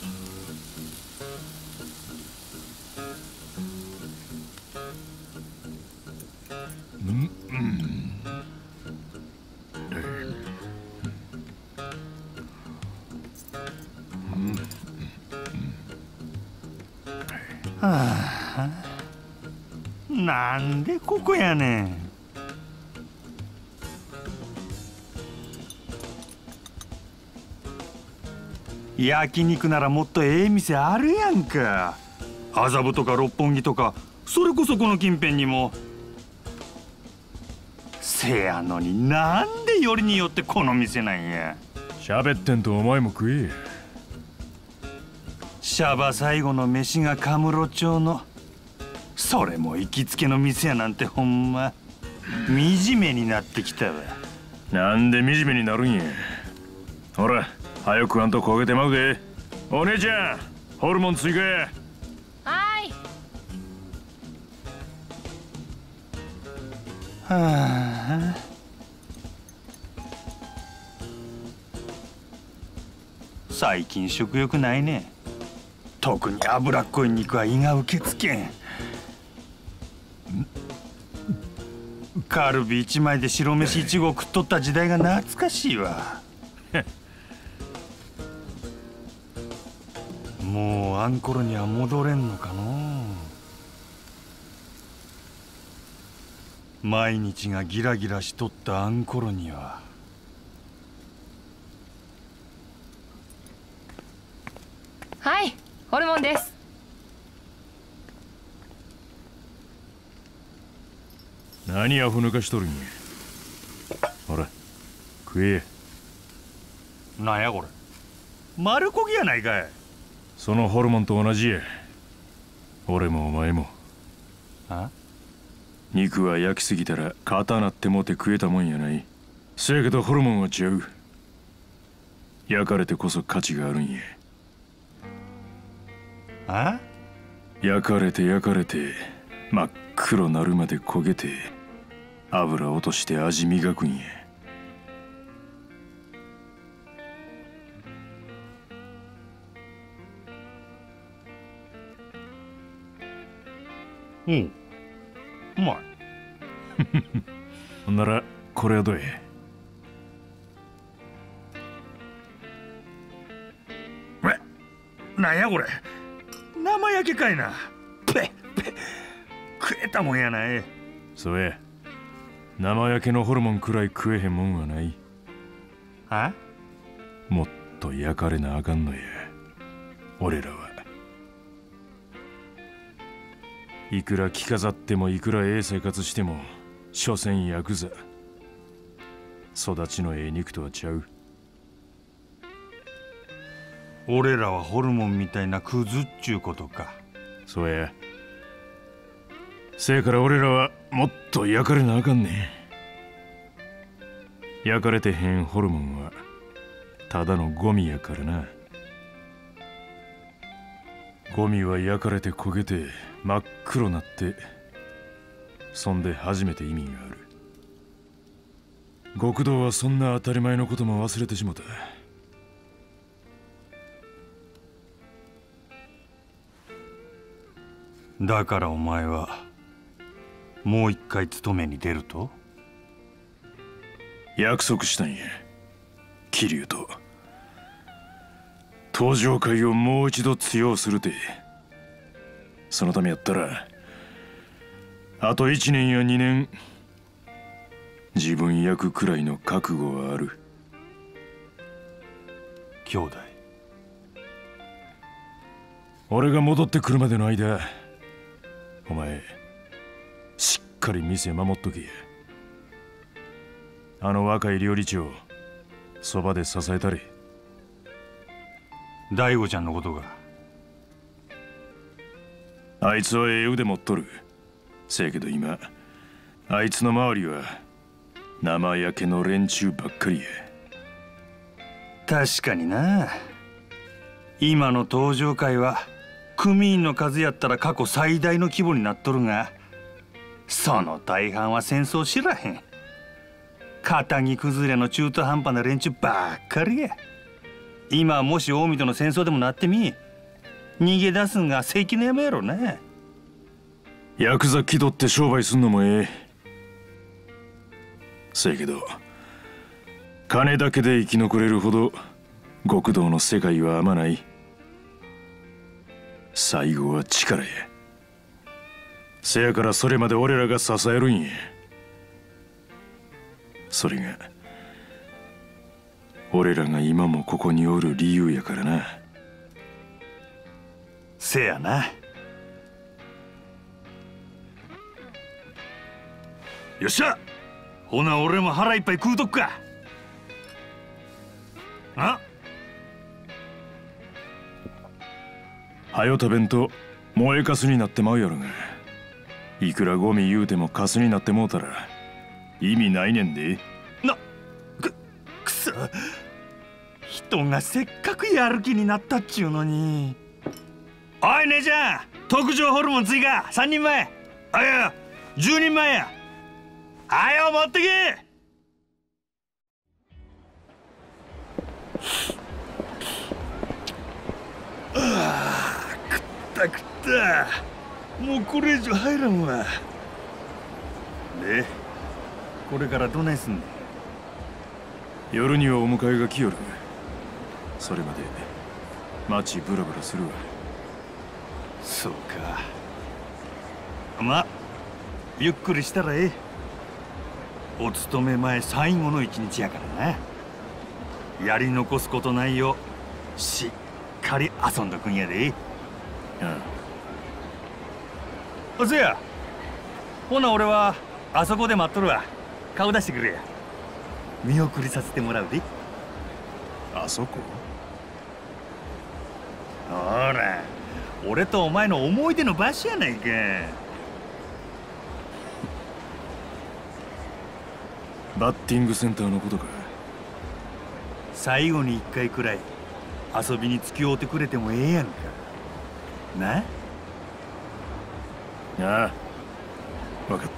なんでここやねん。焼肉ならもっとええ店あるやんか。麻布とか六本木とか、それこそこの近辺にも。せやのになんでよりによってこの店なんや。 喋ってんとお前も食え。 シャバ最後の飯がカムロ町の、それも行きつけの店やなんてほんま惨めになってきたわ。 なんで惨めになるんや。ほら早くあんと焦げてまうで。お姉ちゃんホルモン追加や。 はい。 はあ、最近食欲ないね。特に脂っこい肉は胃が受け付けん。カルビ1枚で白飯1合食っとった時代が懐かしいわ。もうあんころには戻れんのかの。毎日がギラギラしとったあんころには。 はい、ホルモンです。 何アホ抜かしとるんや。ほら食え。 なんやこれ、丸焦げやないかい。 そのホルモンと同じや。俺もお前も。 あ、 肉は焼きすぎたら硬なってもて食えたもんやない。せやけどホルモンは違う。焼かれてこそ価値があるんや。 あ、 焼かれて真っ黒なるまで焦げて油落として味磨くんや。 うん、うまい。 ほんならこれはどうや。 なんやこれ、生焼けかいな。ペッペッ、食えたもんやない。 そうや、生焼けのホルモンくらい食えへんもんはない。 あ、 もっと焼かれなあかんのや。俺らは。いくら着飾ってもいくらええ生活しても所詮ヤクザ。育ちのええ肉とはちゃう。 俺らはホルモンみたいなクズっちゅうことか。 そうや。せやから俺らはもっと焼かれなあかんねん。焼かれてへんホルモンはただのゴミやからな。ゴミは焼かれて焦げて真っ黒なって、そんで初めて意味がある。極道はそんな当たり前のことも忘れてしもた。 だからお前はもう一回勤めに出ると。 約束したんや、桐生と。登場会をもう一度通用するて。そのためやったらあと1年や2年自分焼くくらいの覚悟はある。 兄弟、 俺が戻ってくるまでの間、お前しっかり店守っとけや。あの若い料理長そばで支えたれ。 大悟ちゃんのことが。 あいつはええ腕持っとる。せやけど今あいつの周りは生焼けの連中ばっかりや。 確かにな。今の登場会は組員の数やったら過去最大の規模になっとるが、その大半は戦争知らへん肩着崩れの中途半端な連中ばっかりや。 今もし近江との戦争でもなってみ、逃げ出すんが関の山やろな。 ヤクザ気取って商売すんのもええ。せやけど金だけで生き残れるほど極道の世界はあまない。最後は力や。せやからそれまで俺らが支えるんや。それが俺らが今もここにおる理由やからな。 せやな。よっしゃ、ほな俺も腹いっぱい食うとくか。あ、 はよ食べんと燃えかすになってまうやろが。いくらゴミ言うてもカスになってもうたら意味ないねんで。 くそ、人がせっかくやる気になったっちゅうのに。おい姉ちゃん、特上ホルモン追加3人前。あ、いや10人前や。あよ持ってけ。食った食った。もうこれ以上入らんわ。でこれからどないすんねん。 夜にはお迎えが来よる。それまで街ブラブラするわ。 そうか。ま、ゆっくりしたらええ。お勤め前最後の一日やからな。やり残すことないようしっかり遊んどくんやで。あ、せや、ほな俺はあそこで待っとるわ。顔出してくれや。見送りさせてもらうで。 あそこ？ ほら、俺とお前の思い出の場所やないか。 バッティングセンターのことか。 最後に一回くらい遊びに付き合うてくれてもええやんかな。 ああ、分かった。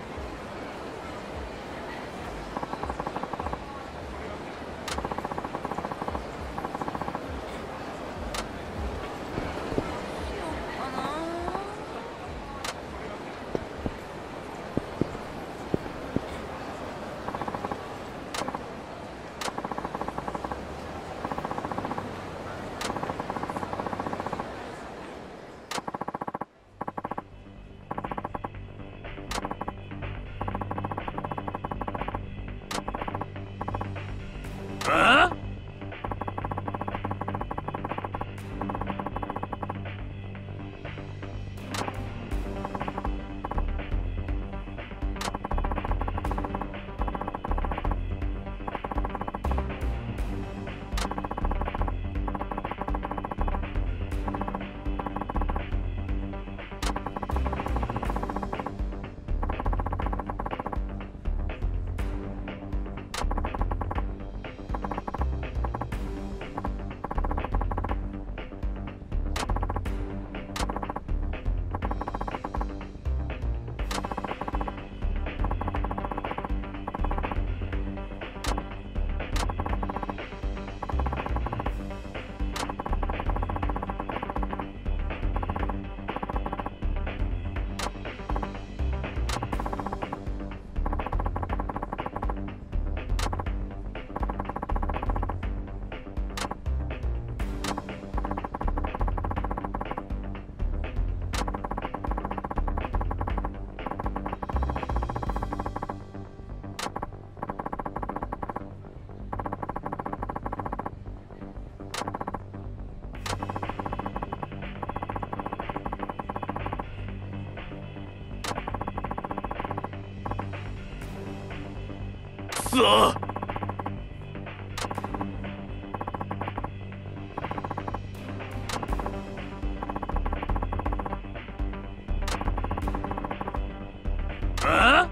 そあ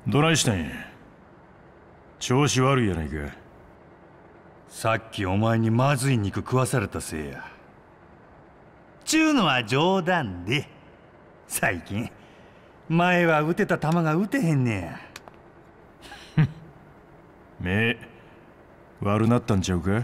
どないしたんや。調子悪いやないか。 さっきお前にまずい肉食わされたせいや。ちゅうのは冗談で、最近前は打てた球が打てへんねや。 目悪なったんちゃうか。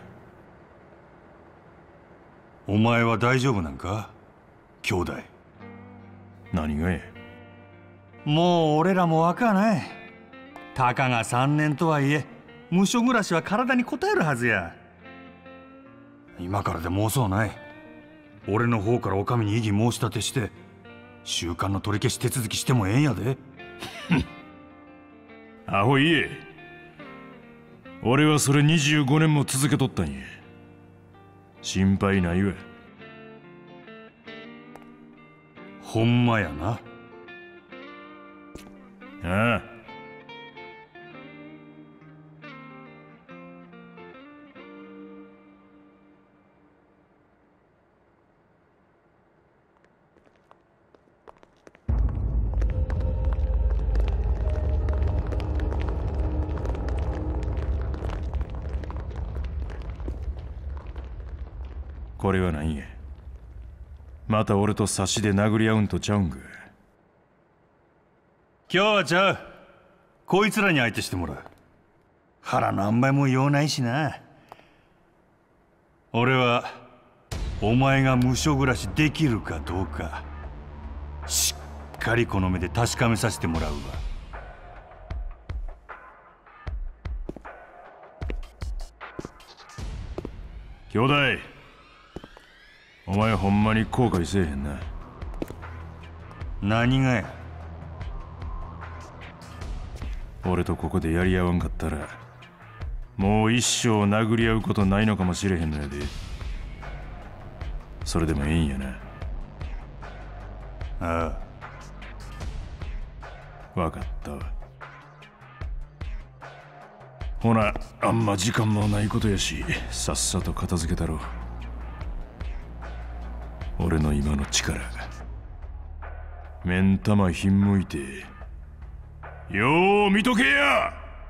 お前は大丈夫なんか、兄弟。 何がや。 もう俺らも若ない。たかが3年とはいえ無所暮らしは体に応えるはずや。今からでも遅うない。俺の方からお上に異議申し立てして習慣の取り消し手続きしてもええんやで。 アホ言え。俺はそれ25年も続けとったんや。心配ないわ。 ほんまやな。 ああ。これは何や。また俺と差しで殴り合うんとちゃうんか。 今日はちゃう。こいつらに相手してもらう。腹の塩梅も用ないしな。俺はお前が無所暮らしできるかどうかしっかりこの目で確かめさせてもらうわ。 兄弟、お前ほんまに後悔せえへんな。 何がや。 俺とここでやり合わんかったらもう一生殴り合うことないのかもしれへんのやで。それでもええんやな。 ああ、わかったわ。ほな、あんま時間もないことやしさっさと片付けたろ。俺の今の力目ん玉ひんむいてよう見とけや。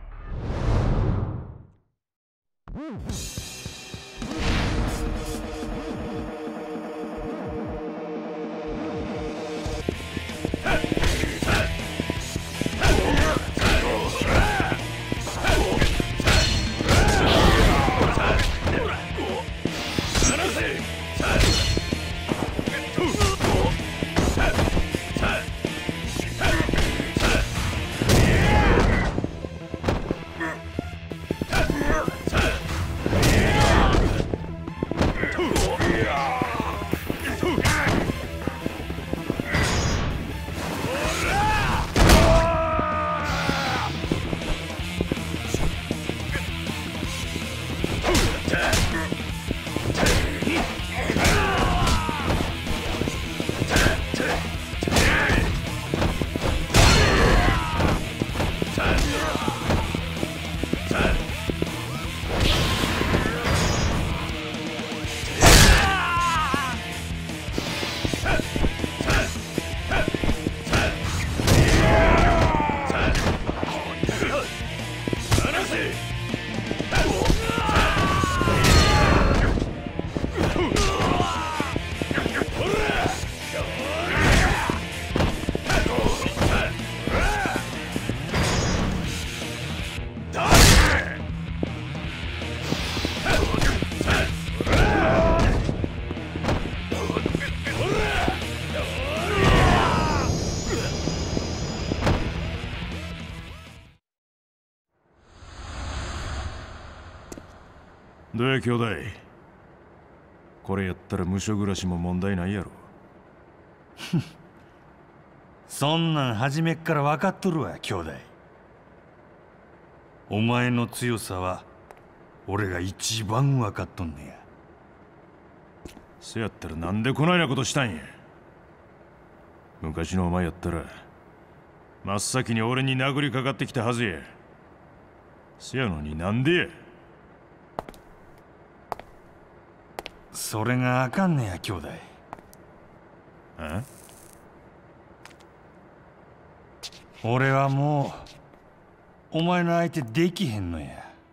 どうや兄弟、これやったら無所暮らしも問題ないやろ。 そんなん初めっから分かっとるわ兄弟。お前の強さは俺が一番分かっとんねや。 せやったらなんでこないなことしたんや。昔のお前やったら真っ先に俺に殴りかかってきたはずや。せやのになんでや。 それがあかんねや兄弟。 あ？ 俺はもお前の相手できへんのや。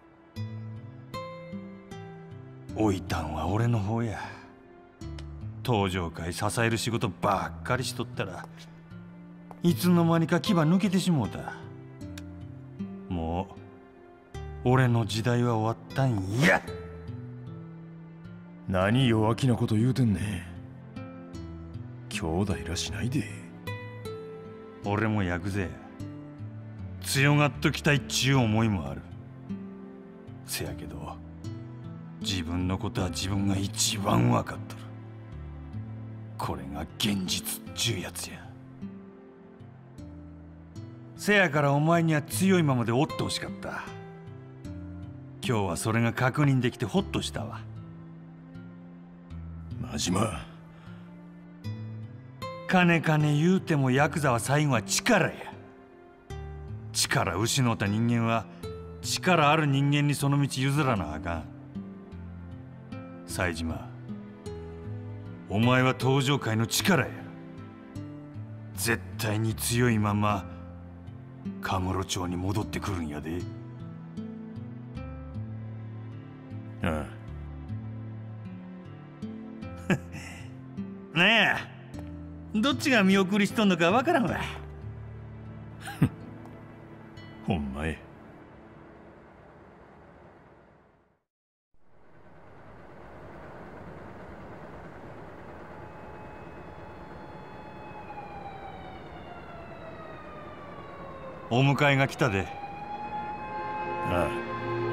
置いたんは俺の方や。登場会支える仕事ばっかりしとったらいつの間にか牙抜けてしもうた。もう俺の時代は終わったんや。 何弱気なこと言うてんねん。兄弟らしないで。 俺もヤクザや。強がっときたいっちゅう思いもある。せやけど自分のことは自分が一番分かっとる。これが現実っちゅうやつや。せやからお前には強いままでおってほしかった。今日はそれが確認できてホッとしたわ。 真島、 金言うてもヤクザは最後は力や。力失った人間は力ある人間にその道譲らなあかん。冴島、お前は登場界の力や。絶対に強いままカムロ町に戻ってくるんやで。 ああ。ねえ、どっちが見送りしとんのかわからんわ。 ほんまや。 お迎えが来たで。 ああ。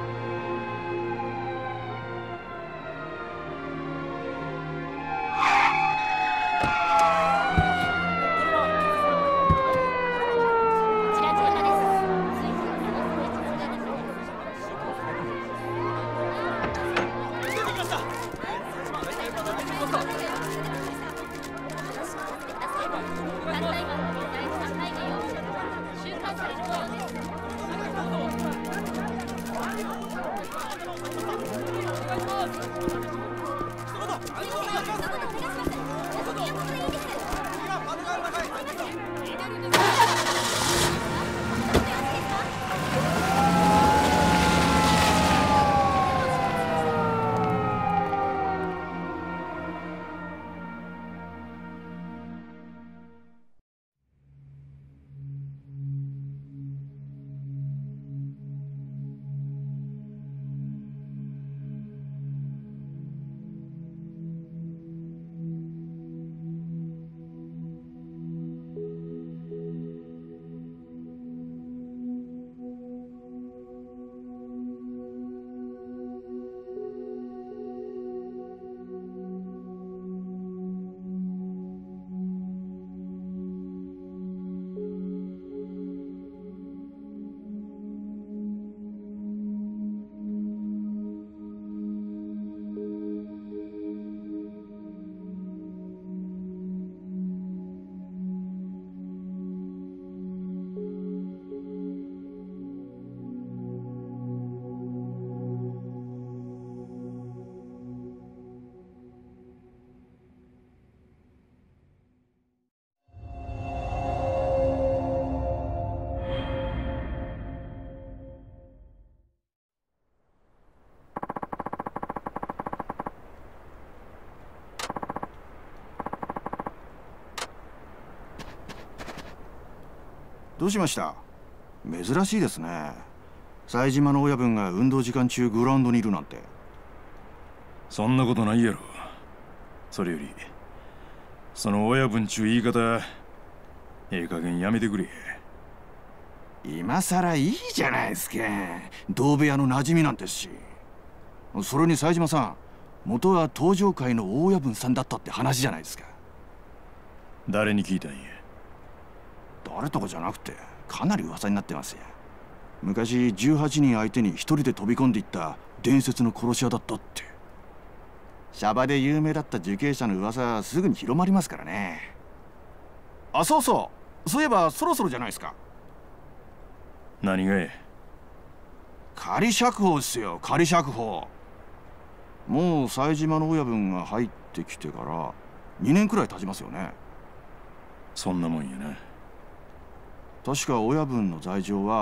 どうしました？珍しいですね。冴島の親分が運動時間中グラウンドにいるなんて。 そんなことないやろ。それよりその親分ちゅう言い方ええ加減やめてくれ。 今さらいいじゃないですか。同部屋の馴染みなんですし。それに冴島さん、元は登場界の大親分さんだったって話じゃないですか。 誰に聞いたんや？ 誰とかじゃなくてかなり噂になってますよ。昔18人相手に一人で飛び込んでいった伝説の殺し屋だったって。シャバで有名だった受刑者の噂はすぐに広まりますからね。あ、そうそう、そういえばそろそろじゃないですか。 何がえ？ 仮釈放ですよ、仮釈放。もう冴島の親分が入ってきてから2年くらい経ちますよね。 そんなもんやな。 確か親分の罪状は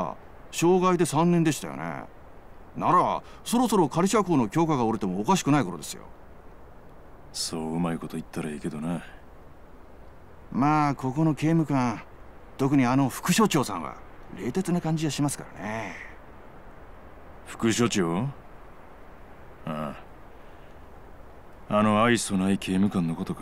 傷害で3年でしたよね。ならそろそろ仮釈放の許可が下りてもおかしくない頃ですよ。 そううまいこと言ったらいいけどな。 まあここの刑務官、特にあの副所長さんは冷徹な感じがしますからね。 副所長？ああ、あの愛想ない刑務官のことか。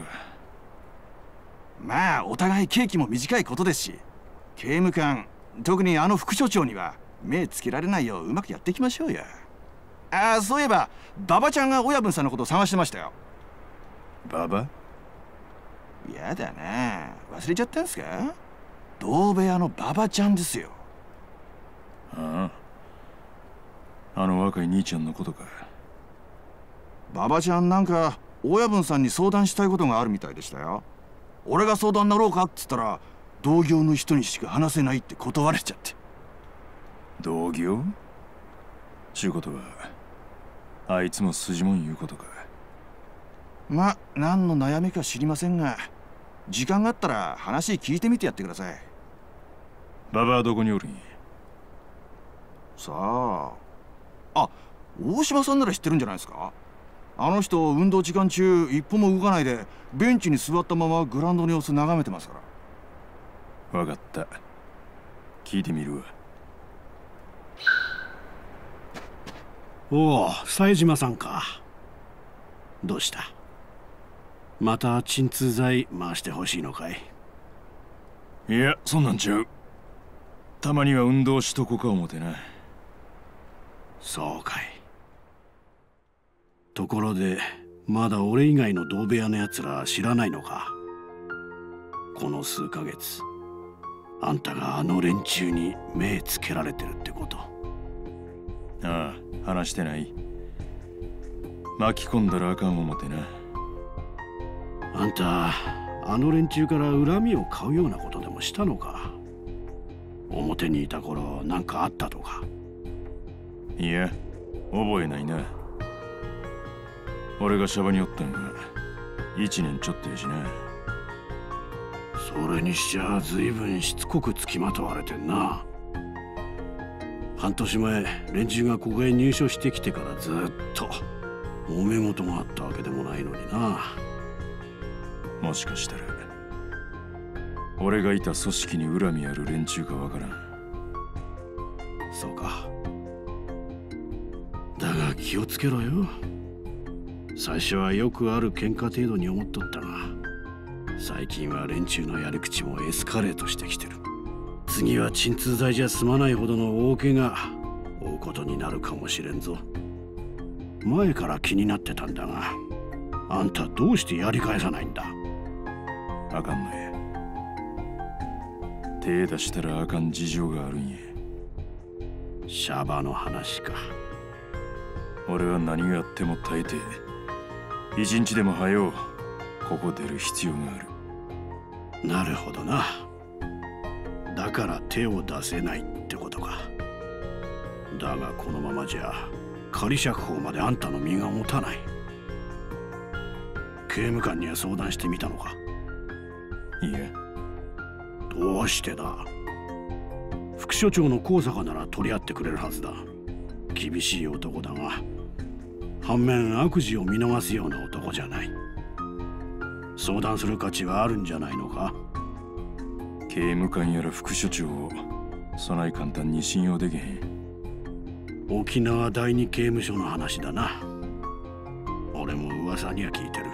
まあお互い刑期も短いことですし、刑務官、特にあの副所長には目つけられないよううまくやっていきましょうよ。ああ、そういえば馬場ちゃんが親分さんのことを探してましたよ。 馬場？ やだな、忘れちゃったんすか？同部屋の馬場ちゃんですよ。 ああ、あの若い兄ちゃんのことか。 馬場ちゃんなんか親分さんに相談したいことがあるみたいでしたよ。俺が相談乗ろうかっつったら同業の人にしか話せないって断られちゃって。 同業？ちゅうことはあいつも筋もん言うことか。 まあ何の悩みか知りませんが、時間があったら話聞いてみてやってください。 馬場はどこにおるんや？ さあ、あ、大島さんなら知ってるんじゃないですか。あの人運動時間中一歩も動かないでベンチに座ったままグラウンドの様子眺めてますから。 わかった、聞いてみるわ。 おお、冴島さんか。どうした？また鎮痛剤回してほしいのかい？ いや、そんなんちゃう。たまには運動しとこか思てな。 そうかい。ところでまだ俺以外の同部屋のやつら知らないのか？この数ヶ月あんたがあの連中に目つけられてるってこと。 ああ、話してない。巻き込んだらあかん思てな。 あんたあの連中から恨みを買うようなことでもしたのか？表にいた頃なんかあったとか？ いや、覚えないな。俺がシャバにおったんが1年ちょっとやしな。 それにしちゃ随分しつこくつきまとわれてんな。半年前連中がここへ入所してきてからずっと揉め事があったわけでもないのにな。 もしかしたら俺がいた組織に恨みある連中かわからん。 そうか。だが気をつけろよ。最初はよくある喧嘩程度に思っとったが、最近は連中のやり口もエスカレートしてきてる。次は鎮痛剤じゃ済まないほどの大怪我負うことになるかもしれんぞ。前から気になってたんだが、あんたどうしてやり返さないんだ？ あかんのや。手出したらあかん事情があるんや。 シャバの話か。 俺は何があっても耐えて一日でも早うここ出る必要がある。 なるほどな。だから手を出せないってことか。だがこのままじゃ仮釈放まであんたの身が持たない。刑務官には相談してみたのか？ いや。 どうしてだ？副所長の高坂なら取り合ってくれるはずだ。厳しい男だが反面悪事を見逃すような男じゃない。相談する価値はあるんじゃないのか？ 刑務官やら副所長をそない簡単に信用できへん。 沖縄第二刑務所の話だな。俺も噂には聞いてる。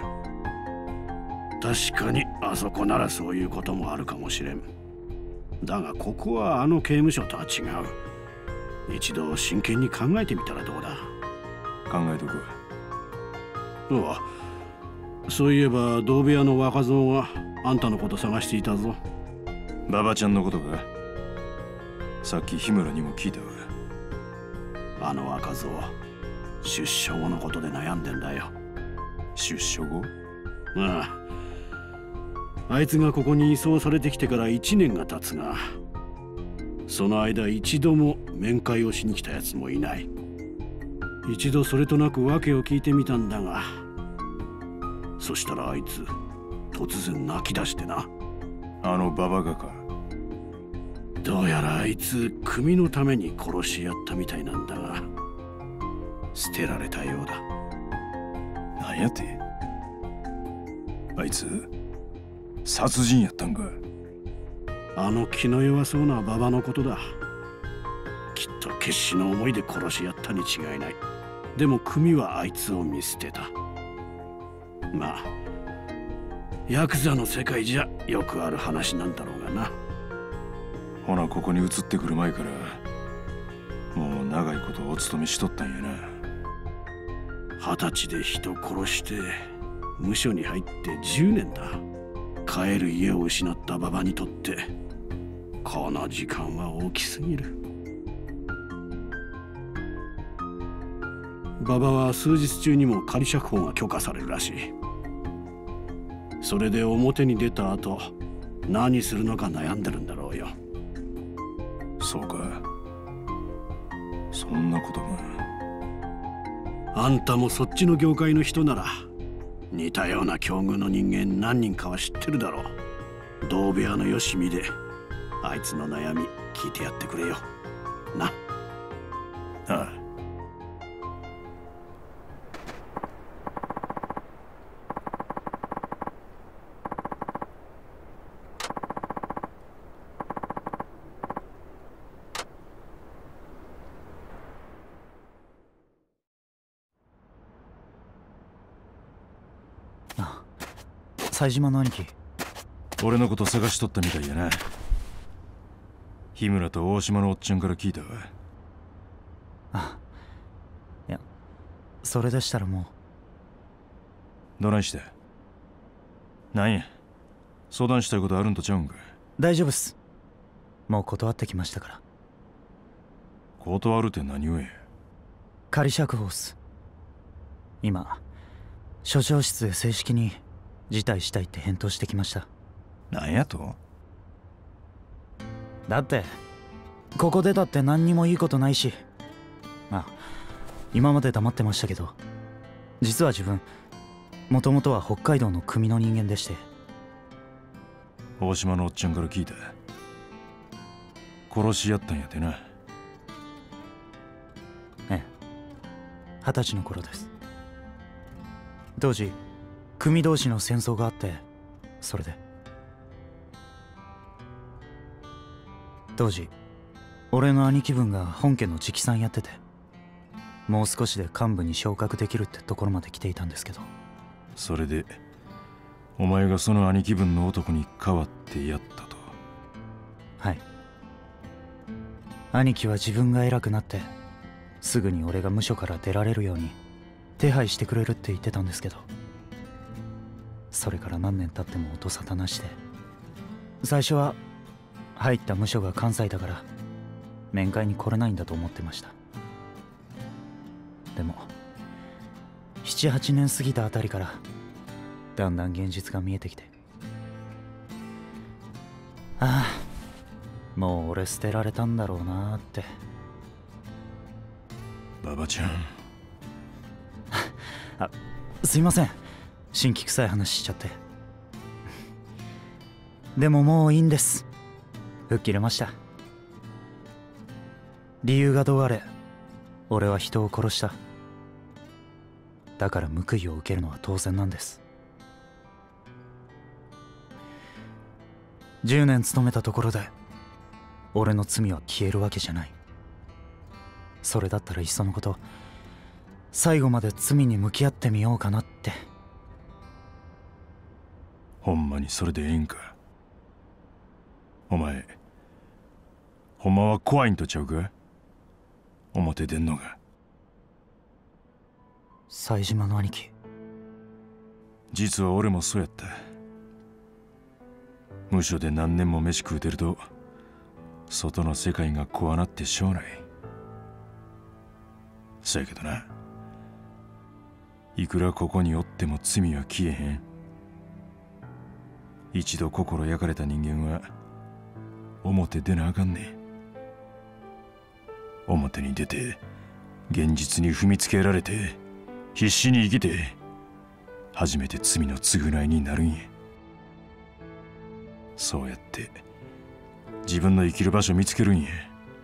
確かにあそこならそういうこともあるかもしれん。だがここはあの刑務所とは違う。一度真剣に考えてみたらどうだ？ 考えとくわ。 そういえば同部屋の若造があんたのこと探していたぞ。 馬場ちゃんのことか？さっき日村にも聞いたわ。 あの若造出所後のことで悩んでんだよ。 出所後？ ああいつがここに移送されてきてから1年が経つが、その間一度も面会をしに来たやつもいない。一度それとなく訳を聞いてみたんだが、そしたらあいつ突然泣き出してな。 あのババがか？ どうやらあいつ組のために殺し合ったみたいなんだが、捨てられたようだ。 なんやて？あいつ殺人やったんか？ あの気の弱そうな馬場のことだ。きっと決死の思いで殺し合ったに違いない。でも組はあいつを見捨てた。まあヤクザの世界じゃよくある話なんだろうがな。 ほなここに移ってくる前からもう長いことお勤めしとったんやな。 20歳で人殺して無所に入って10年だ。帰る家を失った馬場にとってこの時間は大きすぎる。馬場は数日中にも仮釈放が許可されるらしい。それで表に出た後何するのか悩んでるんだろうよ。 そうか、そんなことが。 あんたもそっちの業界の人なら似たような境遇の人間何人かは知ってるだろう。同部屋のよしみであいつの悩み聞いてやってくれよな。 ああ。 冴島の兄貴、 俺のこと探しとったみたいやな。日村と大島のおっちゃんから聞いたわ。 あ、いや、それでしたらもどないして？なんや、相談したいことあるんとちゃうんか？ 大丈夫っす。もう断ってきましたから。 断るって何をや？ 仮釈放っす。今署長室で正式に辞退したいって返答してきました。 なんやと？ だってここ出たって何にもいいことないし、まあ今まで黙ってましたけど、実は自分もともとは北海道の組の人間でして。 大島のおっちゃんから聞いた。殺し合ったんやてな。 ええ、20歳の頃です。当時組同士の戦争があって、それで当時俺の兄貴分が本家の直参やってて、もう少しで幹部に昇格できるってところまで来ていたんですけど。 それでお前がその兄貴分の男に代わってやったと？ はい。兄貴は自分が偉くなってすぐに俺が無所から出られるように手配してくれるって言ってたんですけど、それから何年経っても音沙汰なしで、最初は入った無所が関西だから面会に来れないんだと思ってました。でも7、8年過ぎたあたりからだんだん現実が見えてきて、ああ、もう俺捨てられたんだろうなーって。 馬場ちゃんあ、すいません、新規臭い話しちゃって。でももういいんです。吹っ切れました。理由がどうあれ俺は人を殺した。だから報いを受けるのは当然なんです。10年勤めたところで俺の罪は消えるわけじゃない。それだったらいっそのこと最後まで罪に向き合ってみようかなって。 ほんまにそれでええんか？お前ほんまは怖いんとちゃうか？表出んのが。 冴島の兄貴、 実は俺もそうやった。無所で何年も飯食うてると外の世界が怖なってしょうない。そやけどな、いくらここにおっても罪は消えへん。一度心焼かれた人間は表出なあかんねん。表に出て現実に踏みつけられて必死に生きて初めて罪の償いになるんや。そうやって自分の生きる場所見つけるんや。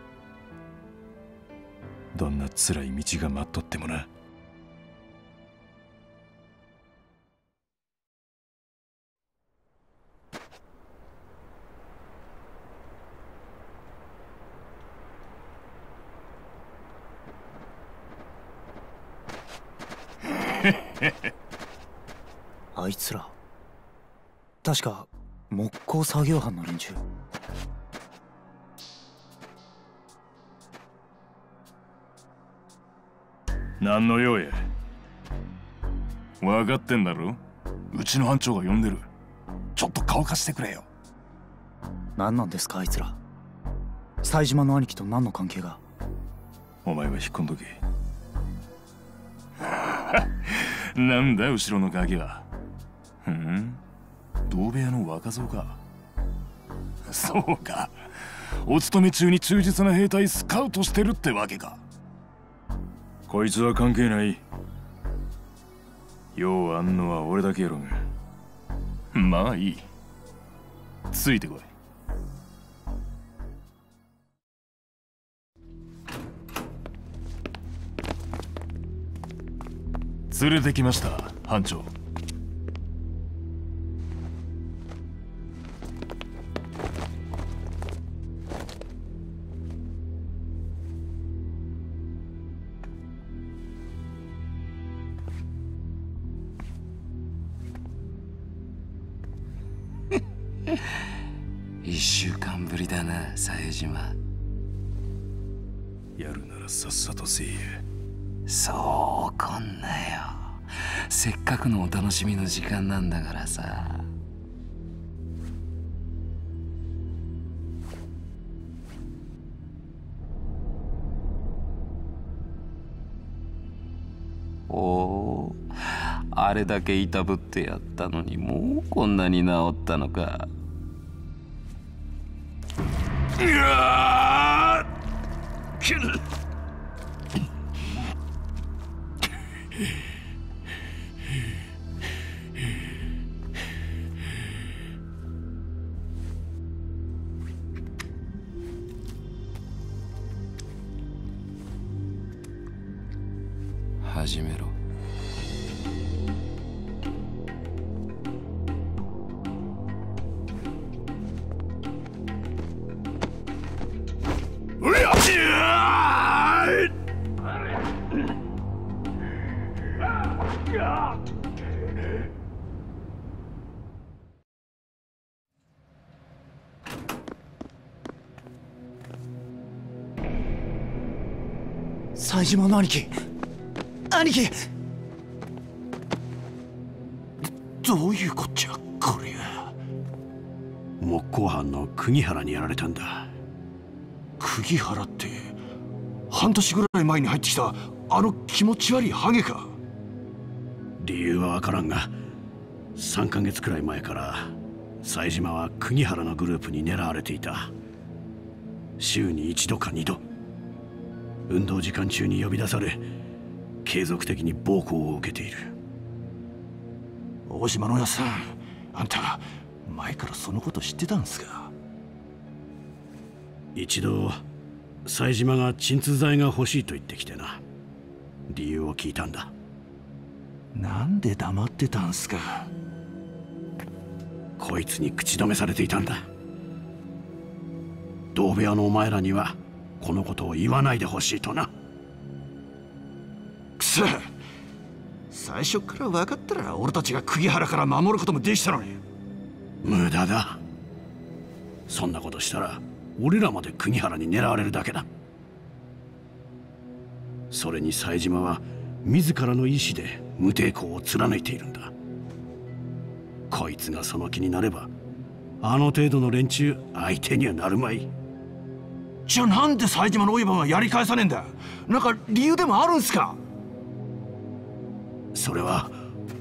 どんな辛い道が待っとってもな。 あいつら確か木工作業班の連中。 何の用や。分かってんだろ。うちの班長が呼んでる。ちょっと顔貸してくれよ。 何なんですかあいつら。冴島の兄貴と何の関係が。 お前は引っ込んどけ。なんだ後ろのガキは。同部屋の若造か。そうか、お勤め中に忠実な兵隊スカウトしてるってわけか。こいつは関係ない。用あんのは俺だけやろが。まあいい、ついてこい。連れてきました班長。 1週間ぶりだな冴島。 やるならさっさとせえや。 そう怒んなよ。せっかくのお楽しみの時間なんだからさ。おお、あれだけいたぶってやったのにもうこんなに治ったのか。始めろ。 冴島の兄貴、兄貴。 どういうこっちゃこりゃ。 木工班の釘原にやられたんだ。 釘原って半年ぐらい前に入ってきたあの気持ち悪いハゲか。 理由は分からんが3ヶ月くらい前から冴島は釘原のグループに狙われていた。週に1度か2度運動時間中に呼び出され継続的に暴行を受けている。 大島のやさん、あんた前からそのこと知ってたんすか。 一度冴島が鎮痛剤が欲しいと言ってきてな。理由を聞いたんだ。 なんで黙ってたんすか。 こいつに口止めされていたんだ。同部屋のお前らにはこのことを言わないでほしいとな。 くそ、最初から分かったら俺たちが釘原から守ることもできたのに。 無駄だ。そんなことしたら俺らまで釘原に狙われるだけだ。それに冴島は自らの意志で無抵抗を貫いているんだ。こいつがその気になればあの程度の連中相手にはなるまい。 じゃあなんで冴島の親分はやり返さねえんだ。なんか理由でもあるんすか。 それは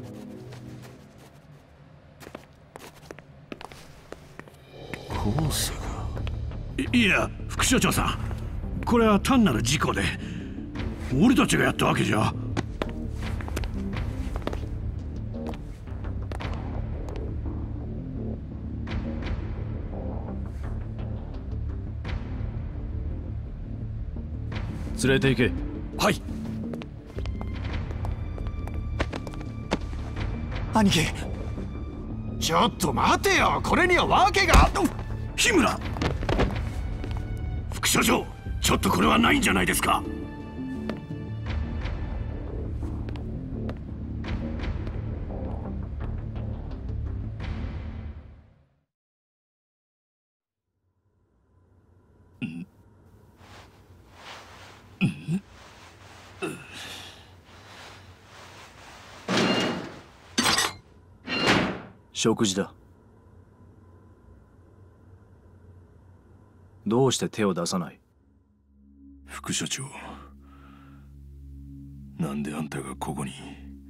後世が。 いや副所長さん、これは単なる事故で俺たちがやったわけじゃ。 連れて行け。 はい。兄貴、ちょっと待てよ、これには訳が。 日村副所長、ちょっとこれはないんじゃないですか。 食事だ。どうして手を出さない？ 副所長、なんであんたがここに？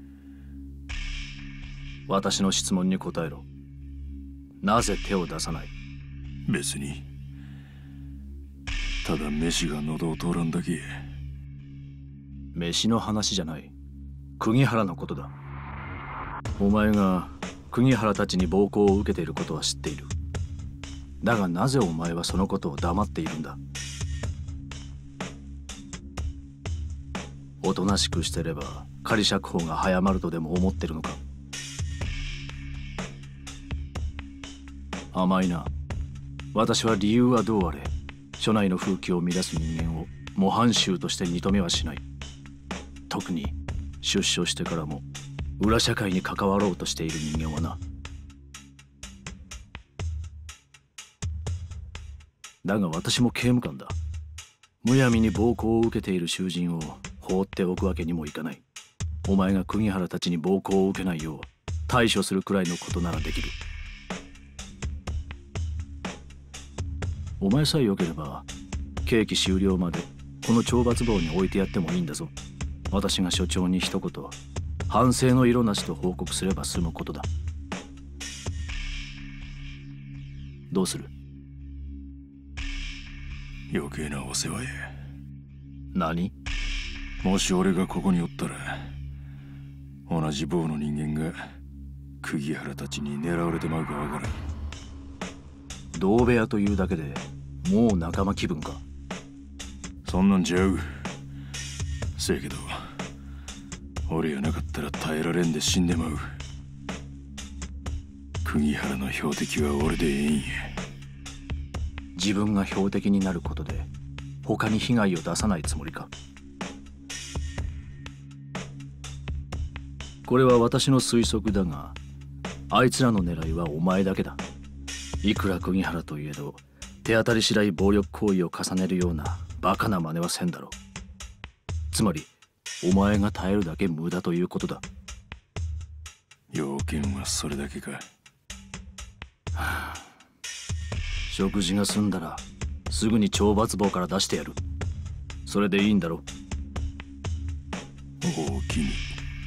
私の質問に答えろ。なぜ手を出さない？ 別に、ただ飯が喉を通らんだけ。 飯の話じゃない。釘原のことだ。お前が釘原たちに暴行を受けていることは知っている。だがなぜお前はそのことを黙っているんだ？おとなしくしてれば仮釈放が早まるとでも思ってるのか？甘いな。私は理由はどうあれ署内の風紀を乱す人間を模範囚として認めはしない。特に出所してからも裏社会に関わろうとしている人間はな。だが私も刑務官だ。むやみに暴行を受けている囚人を放っておくわけにもいかない。お前が釘原たちに暴行を受けないよう対処するくらいのことならできる。お前さえよければ刑期終了までこの懲罰房に置いてやってもいいんだぞ。私が所長に一言反省の色なしと報告すれば済むことだ。どうする？ 余計なお世話や。 何？ もし俺がここにおったら同じ坊の人間が釘原たちに狙われてまうかわからん。 同部屋というだけでもう仲間気分か？ そんなんちゃう。せやけど俺やなかったら耐えられんで死んでまう。釘原の標的は俺でええんや。 自分が標的になることで他に被害を出さないつもりか？これは私の推測だが、あいつらの狙いはお前だけだ。いくら釘原といえど手当たり次第暴力行為を重ねるようなバカな真似はせんだろう。つまりお前が耐えるだけ無駄ということだ。 要件はそれだけか。 はあ、食事が済んだらすぐに懲罰房から出してやる。それでいいんだろう。 おおきに。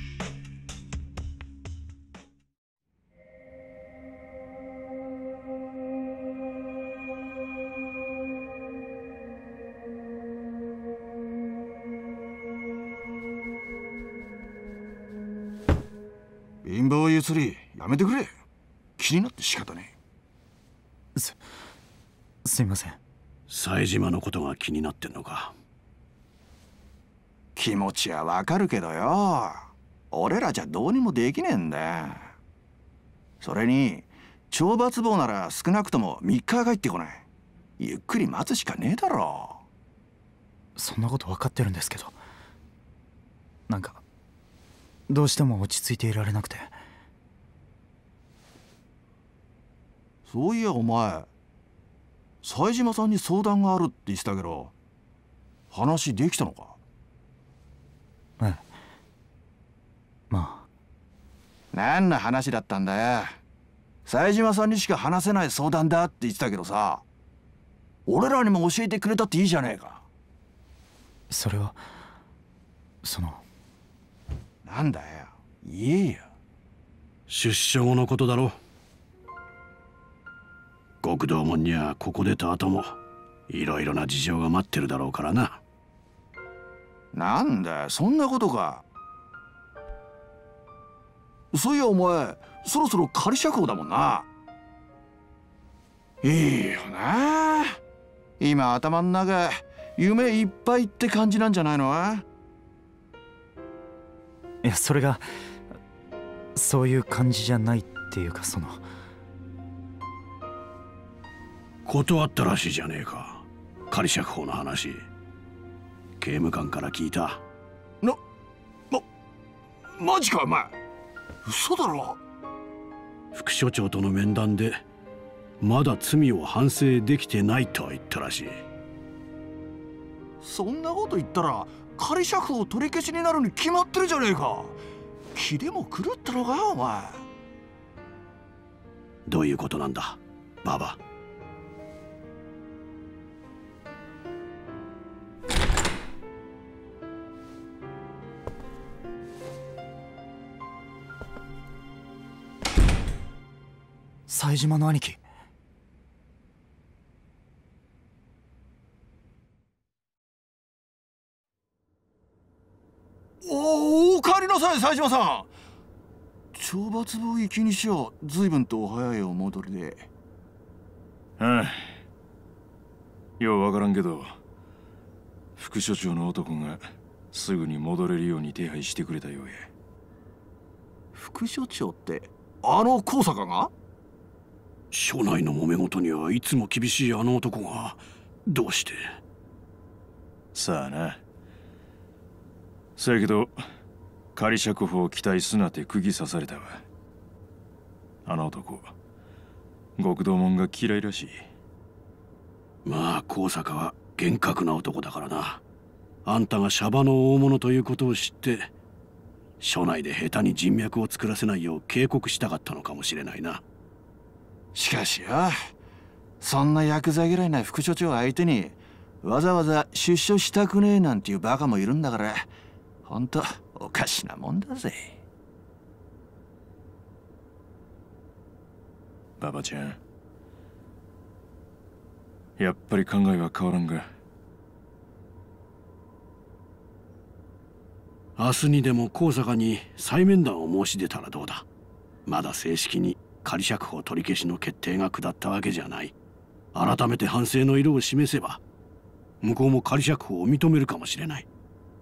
貧乏ゆすりやめてくれ。気になって仕方ねえ。すいません。 冴島のことが気になってんのか？ 気持ちはわかるけどよ、俺らじゃどうにもできねえんだよ。それに懲罰房なら少なくとも3日は帰ってこない。ゆっくり待つしかねえだろ。 そんなこと分かってるんですけど、なんかどうしても落ち着いていられなくて。 そういやお前、冴島さんに相談があるって言ってたけど、話できたのか？ ええ、まあ。何の話だったんだよ。冴島さんにしか話せない相談だって言ってたけどさ、俺らにも教えてくれたっていいじゃねえか。 それはなんだよ、言えよ。 出所後のことだろ。極道門にはここ出た後もいろいろな事情が待ってるだろうからな。 なんだよ、そんなことか。そういやお前、そろそろ仮釈放だもんな。いいよな。今頭の中夢いっぱいって感じなんじゃないの？ いや、それがそういう感じじゃないっていうか、 断ったらしいじゃねえか、仮釈放の話。刑務官から聞いた。 マジかお前。嘘だろ。 副所長との面談でまだ罪を反省できてないとは言ったらしい。 そんなこと言ったら仮釈放取り消しになるに決まってるじゃねえか。気でも狂ったのかお前。 どういうことなんだババ。 冴島の兄貴。 お帰りなさい冴島さん。懲罰房行きにしよう。随分とお早いお戻りで。 ああ、ようわからんけど副所長の男がすぐに戻れるように手配してくれたようや。 副所長ってあの高坂が？ 署内の揉め事にはいつも厳しいあの男がどうして？ さあな。そやけど仮釈放を期待すなって釘刺されたわ。あの男極道門が嫌いらしい。 まあ高坂は厳格な男だからな。あんたがシャバの大物ということを知って署内で下手に人脈を作らせないよう警告したかったのかもしれないな。 しかしよ、そんな薬剤嫌いな副所長相手にわざわざ出所したくねえなんていうバカもいるんだから、ほんとおかしなもんだぜ。 ババちゃん、やっぱり考えは変わらんが。 明日にでも高坂に再面談を申し出たらどうだ。まだ正式に仮釈放取り消しの決定が下ったわけじゃない。改めて反省の色を示せば向こうも仮釈放を認めるかもしれない。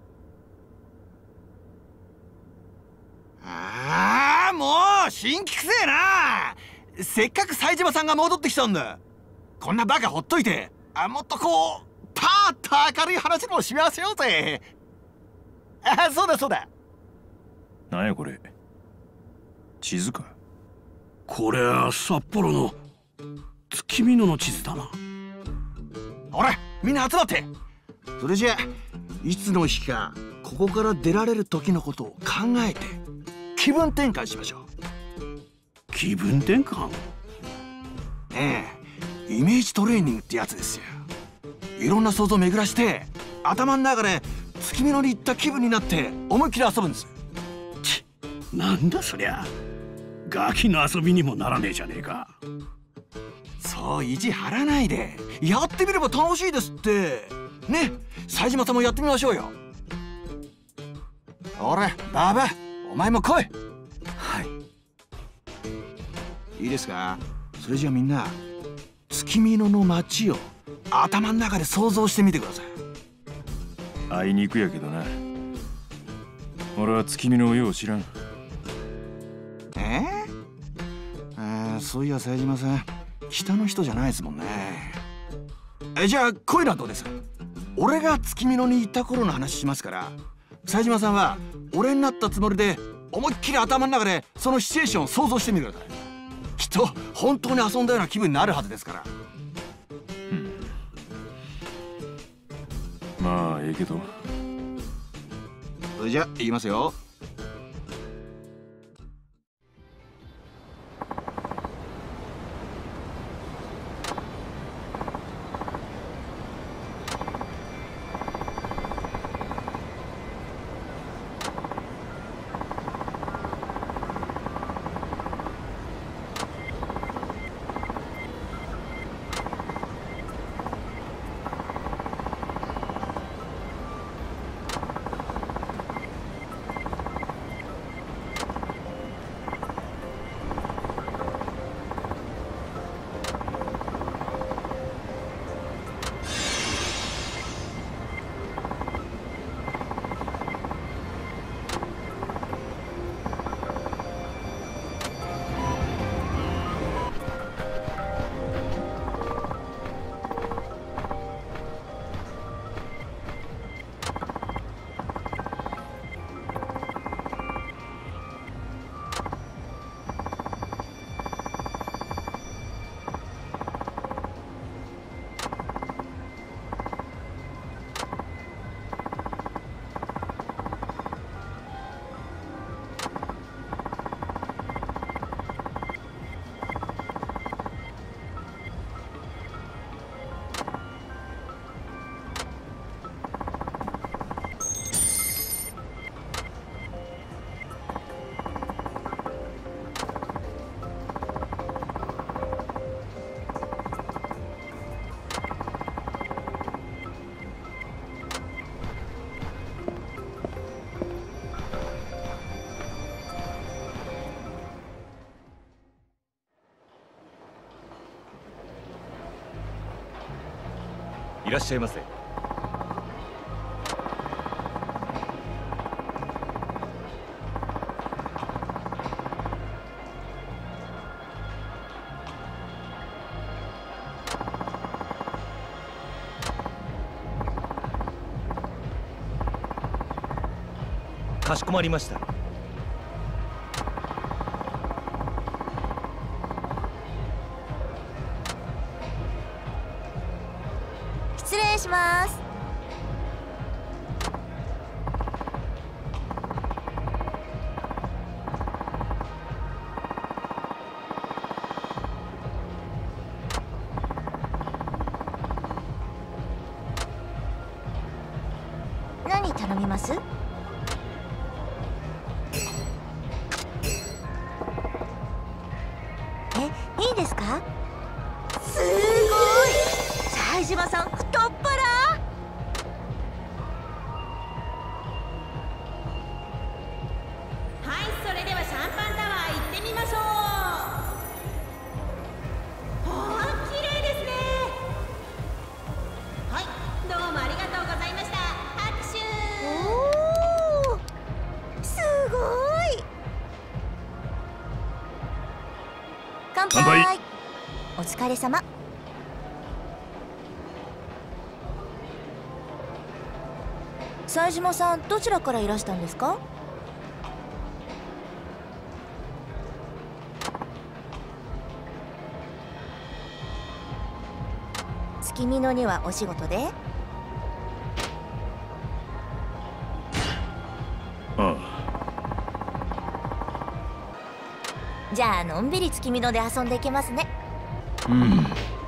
ああ、もう辛気くせえな。せっかく冴島さんが戻ってきたんだ。こんなバカほっといて、もっとこうパーッと明るい話でもしませようぜ。そうだそうだ。 なんやこれ、地図か？ これは札幌の月見野の地図だな。 ほらみんな集まって。それじゃいつの日かここから出られる時のことを考えて気分転換しましょう。 気分転換？ イメージトレーニングってやつですよ。いろんな想像を巡らして頭の中で月見野に行った気分になって思いっきり遊ぶんです。 なんだそりゃ、ガキの遊びにもならねえじゃねえか。 そう意地張らないでやってみれば楽しいですってね。冴島さんもやってみましょうよ。ほらババ、お前も来い。 はい。 いいですか。それじゃあみんな月見野の街を頭の中で想像してみてください。 あいにくやけどな、俺は月見のよう知らん。 そういや冴島さん北の人じゃないですもんね。じゃあこういうのはどうです？俺が月見野に行った頃の話しますから、冴島さんは俺になったつもりで思いっきり頭の中でそのシチュエーションを想像してみてください。きっと本当に遊んだような気分になるはずですから。 まあええけど。 それじゃあ言いますよ。 いらっしゃいませ。かしこまりました。 失礼します。何頼みます？いいですか？すごい！冴島さん太っ腹！ はい、それではシャンパンタワー行ってみましょう。綺麗ですね。はい、どうもありがとうございました。拍手。 おー、すごい！乾杯！お疲れ様。冴島さん、どちらからいらしたんですか？月見野にはお仕事で？ ああ。 じゃあのんびり月見野で遊んでいけますね。 うん。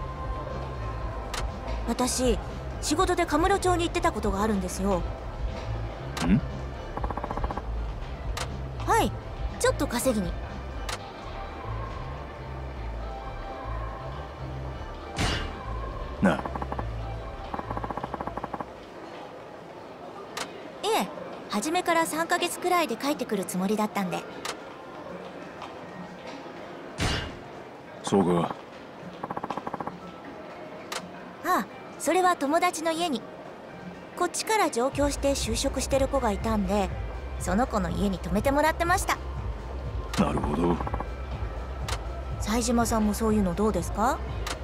私、仕事でカムロ町に行ってたことがあるんですよ。 ん？ はい、ちょっと稼ぎに。 なあ。 いえ、初めから3ヶ月くらいで帰ってくるつもりだったんで。 そうか。 ああ、それは友達の家に。こっちから上京して就職してる子がいたんで、その子の家に泊めてもらってました。 なるほど。 冴島さんもそういうのどうですか？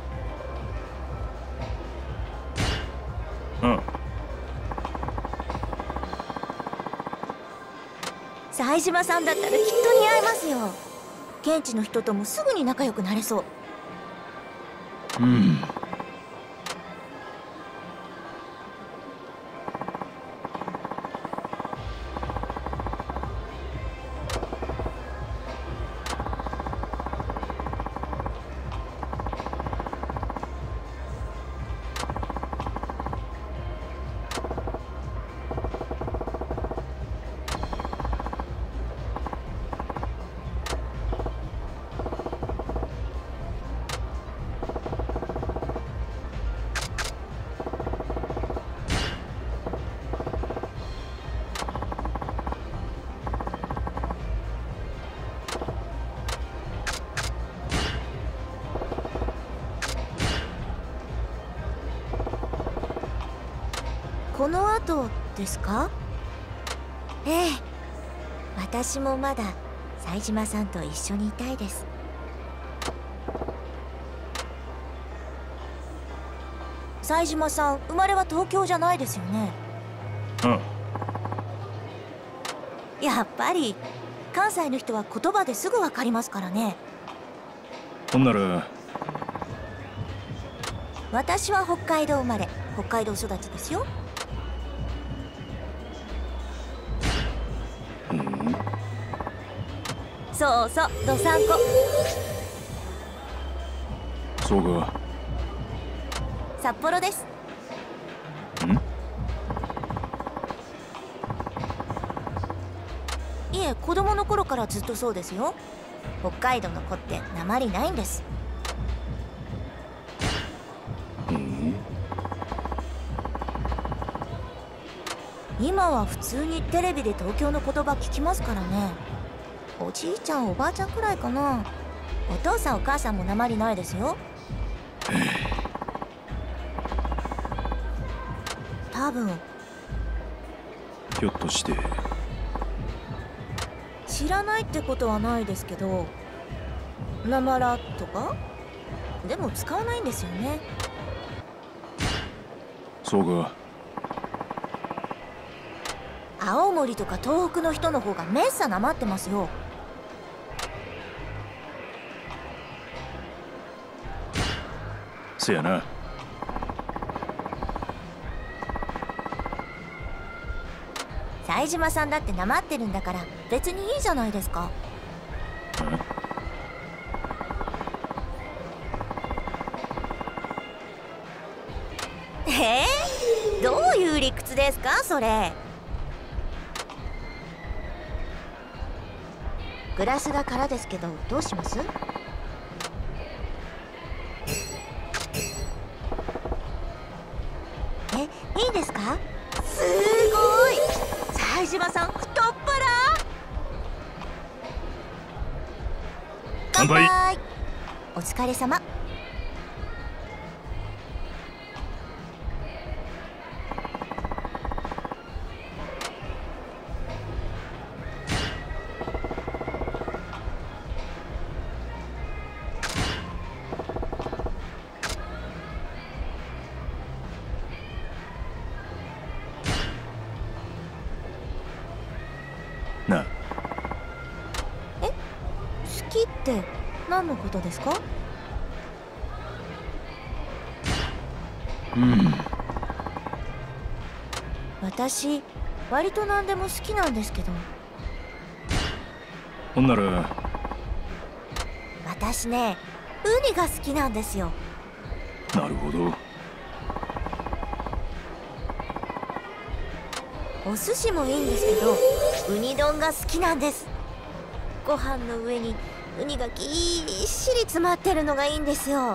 うん。 冴島さんだったらきっと似合いますよ。現地の人ともすぐに仲良くなれそう。 うん。 この後ですか？ええ、私もまだ冴島さんと一緒にいたいです。冴島さん、生まれは東京じゃないですよね？ うん。 やっぱり関西の人は言葉ですぐ分かりますからね。 ほんなら私は北海道生まれ、北海道育ちですよ。そうそう、どさんこ。 そうか。 札幌です。 ん？ いえ、子供の頃からずっとそうですよ。北海道の子って訛りないんです。今は普通にテレビで東京の言葉聞きますからね。おじいちゃんおばあちゃんくらいかな。お父さんお母さんも訛りないですよ。 多分。 ひょっとして知らないってことはないですけど、なまらとかでも使わないんですよね。 そうか。 青森とか東北の人の方がめっさなまってますよ。 せやな。 冴島さんだってなまってるんだから別にいいじゃないですか。どういう理屈ですかそれ。グラスが空ですけどどうします？いいんですか？すごい、冴島さん太っ腹。乾杯。お疲れ様。 なあ。 好きって何のことですか？私割と何でも好きなんですけど。 ほんなら私ね、ウニが好きなんですよ。 なるほど。 お寿司もいいんですけど、ウニ丼が好きなんです。ご飯の上にウニがぎっしり詰まってるのがいいんですよ。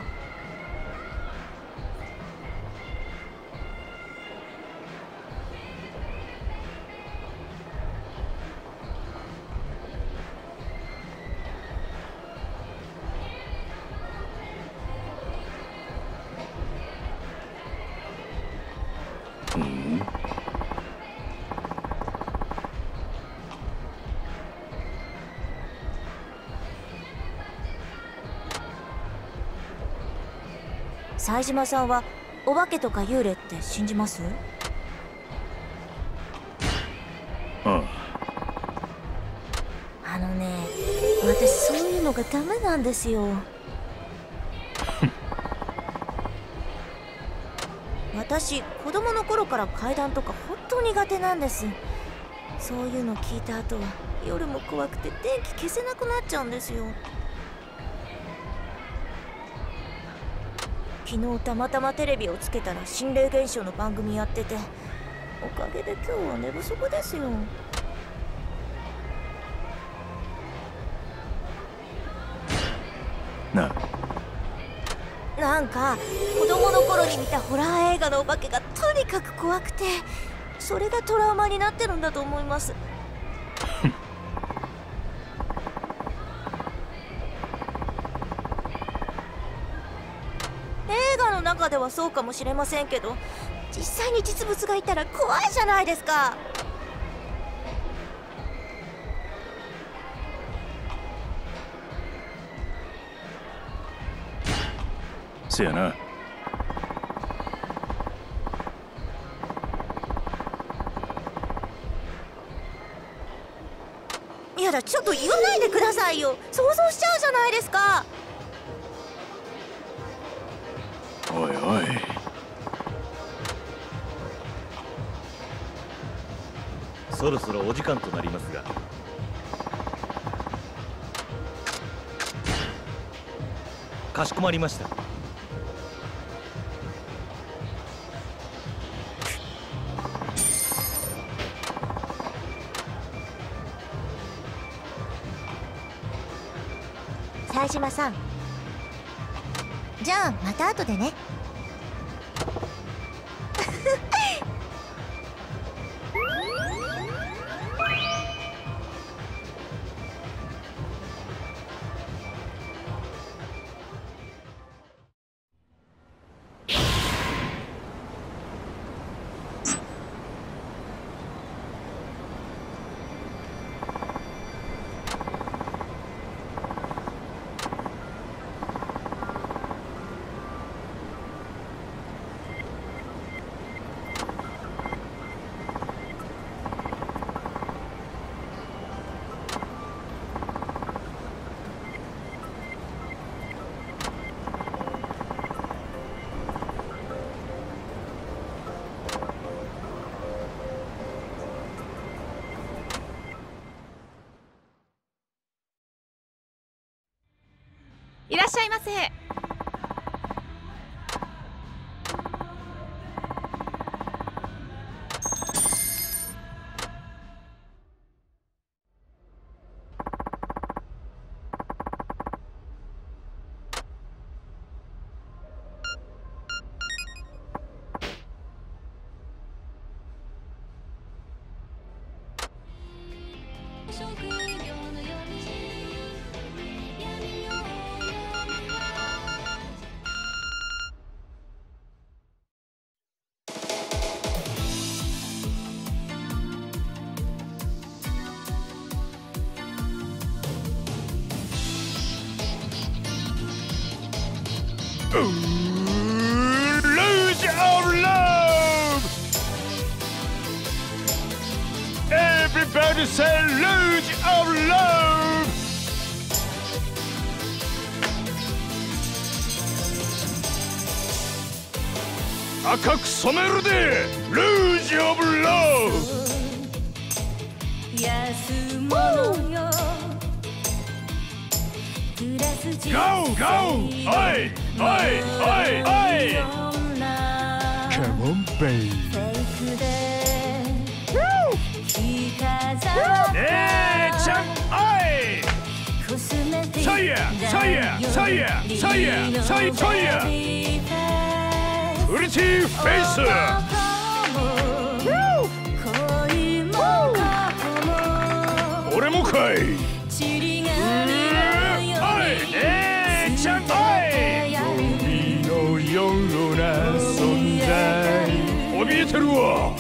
冴島さんはお化けとか幽霊って信じます？ ああ。 私そういうのがダメなんですよ。私子供の頃から怪談とか本当苦手なんです。そういうの聞いた後は夜も怖くて電気消せなくなっちゃうんですよ。昨日たまたまテレビをつけたら心霊現象の番組やってて、おかげで今日は寝不足ですよ。なんか子供の頃に見たホラー映画のお化けがとにかく怖くて、それがトラウマになってるんだと思います。映画の中ではそうかもしれませんけど、実際に実物がいたら怖いじゃないですか。 せやな。 いやだ、ちょっと言わないでくださいよ。想像しちゃうじゃないですか。 おいおい。 そろそろお時間となりますが。かしこまりました。 冴島さん、じゃあまた後でね。 いらっしゃいませ。 Luge of love! Everybody say luge of love!赤く染めるで Luge of love! Go, go! Oi, oi, oi, oi! Come on, baby. Woo! Hey, Chuck, oi! Say yeah, say yeah, say yeah, say yeah, say yeah! Pretty face! Woo! Woo! 俺もかい!海のような存在怯えてるわ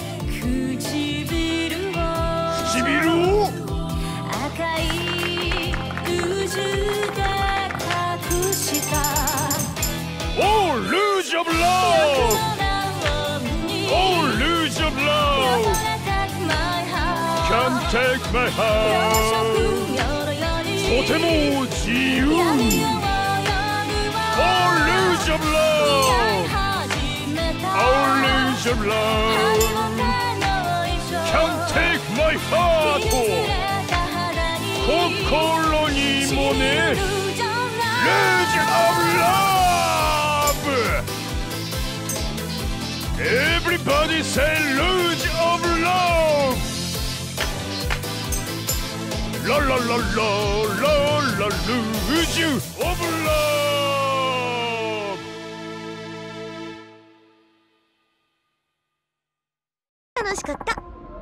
唇を赤いルージュで隠したOh, Luge of love! Oh, Luge of love! Can't take my heart とても自由Oh, Luge of love! Oh, Luge of love! Can't take my heart! 心にもね Luge of love! Everybody say Luge of love! La la la la la la Luge of love! 楽しかった。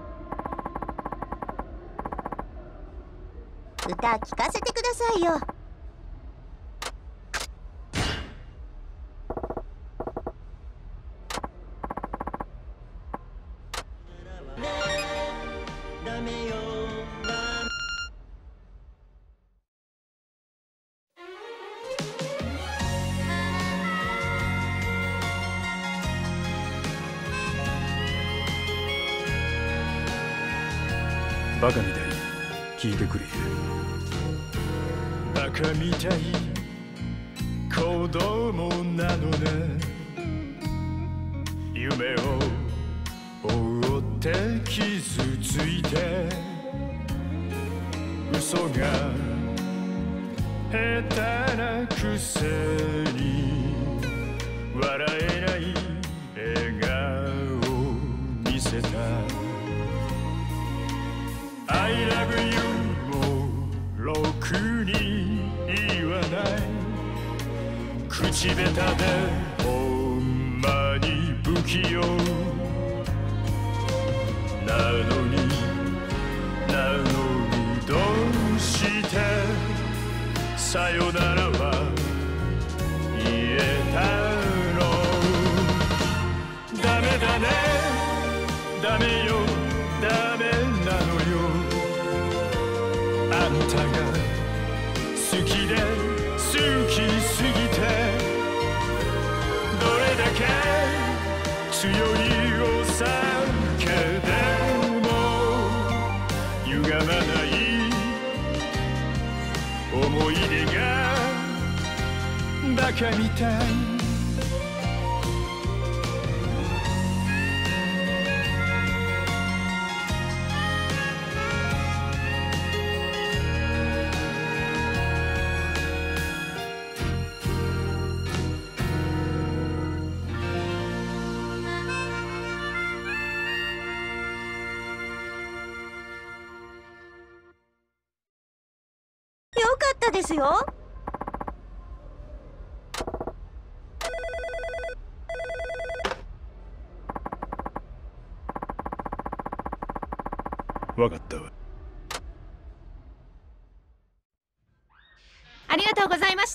歌聞かせてくださいよ。 バカみたい聞いてくれバカみたい子供なのね夢を追って傷ついて嘘が下手なくせに笑えない笑顔を見せたI love you もろくに言わない口下手でほんまに不器用なのにどうしてさよならは言えたのダメだねダメよダメなのよあんたが好きで好きすぎてどれだけ強いお酒でも歪まない思い出がバカみたいかったですよ。 わかったわ。 ありがとうございました。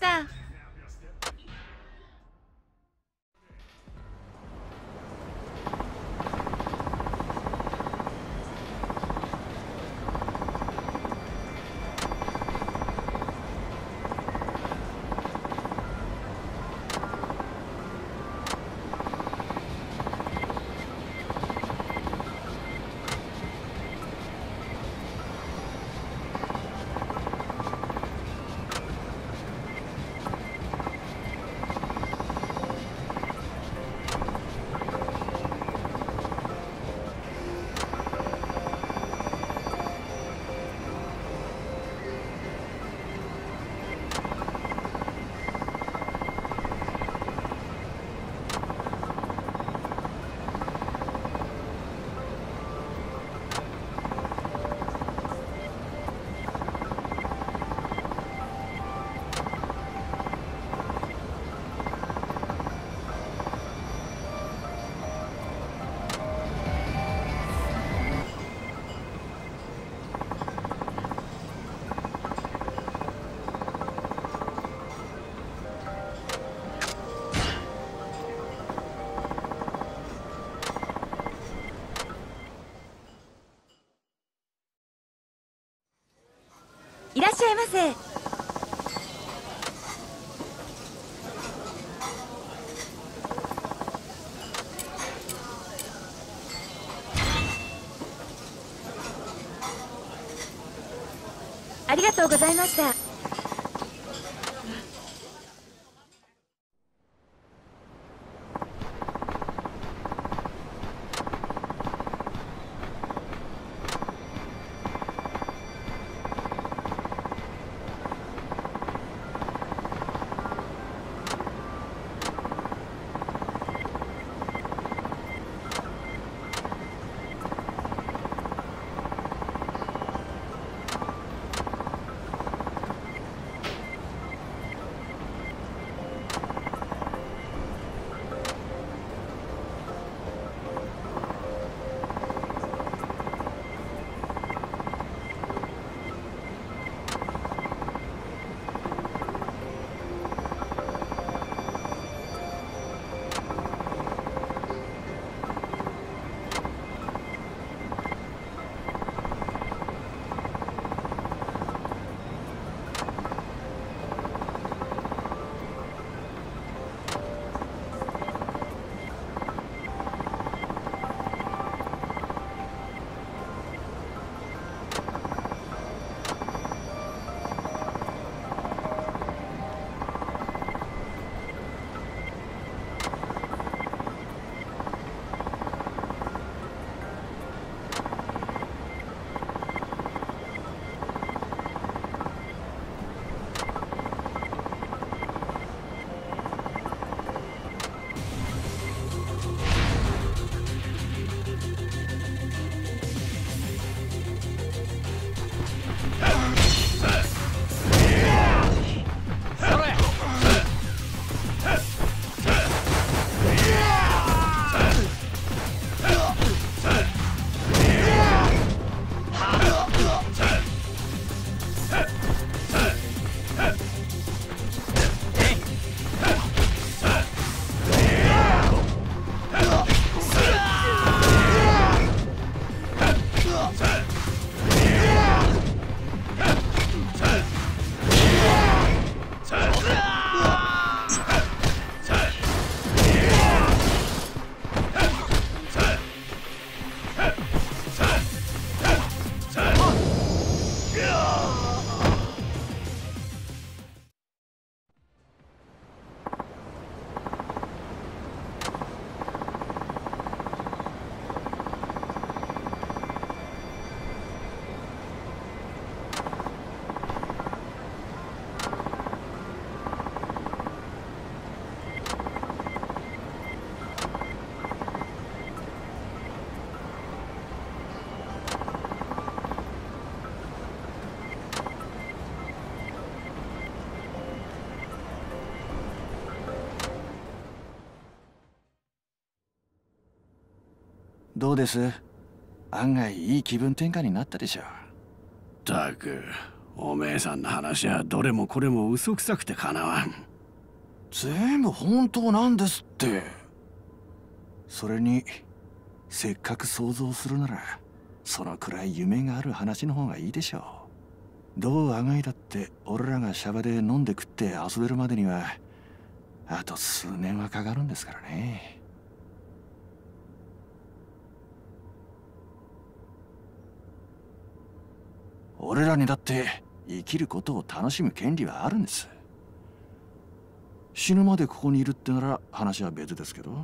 いらっしゃいませ。ありがとうございました。 どうです？案外いい気分転換になったでしょ。 たく、おめえさんの話はどれもこれも嘘くさくてかなわん。 全部本当なんですって。それにせっかく想像するならそのくらい夢がある話の方がいいでしょう。どうあがいだって俺らがシャバで飲んで食って遊べるまでにはあと数年はかかるんですからね。俺らにだって生きることを楽しむ権利はあるんです。死ぬまでここにいるってなら話は別ですけど。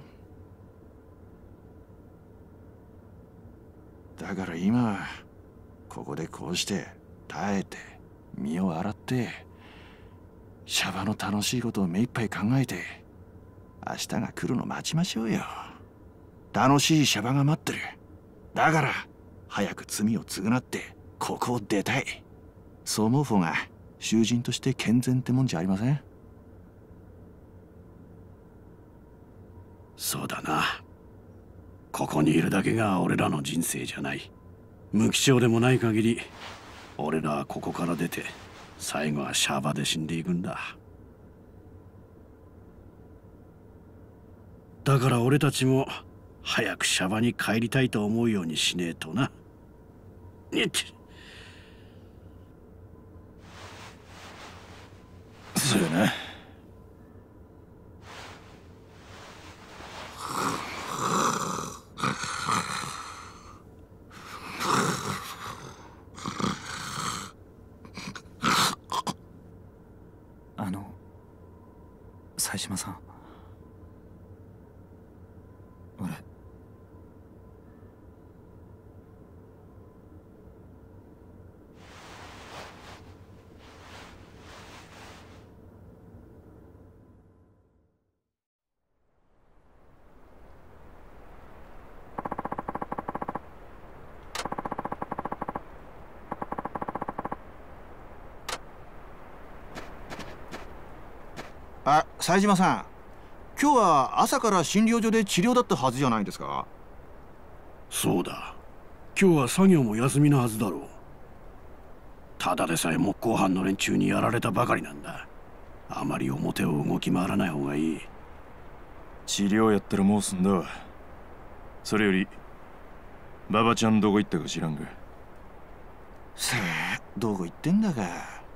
だから今ここでこうして耐えて身を洗ってシャバの楽しいことを目いっぱい考えて明日が来るの待ちましょうよ。楽しいシャバが待ってる。だから早く罪を償ってここを出たい。そう思う方が囚人として健全ってもんじゃありません？ そうだな。ここにいるだけが俺らの人生じゃない。無期懲でもない限り俺らはここから出て最後はシャバで死んでいくんだ。だから俺たちも早くシャバに帰りたいと思うようにしねえとな。 そうやな。 冴島さん、俺冴島さん、今日は朝から診療所で治療だったはずじゃないですか？ そうだ、今日は作業も休みのはずだろう。ただでさえ木工班の連中にやられたばかりなんだ。あまり表を動き回らない方がいい。 治療やったらもう済んだわ。それより馬場ちゃんどこ行ったか知らんが。 さあ、どこ行ってんだか。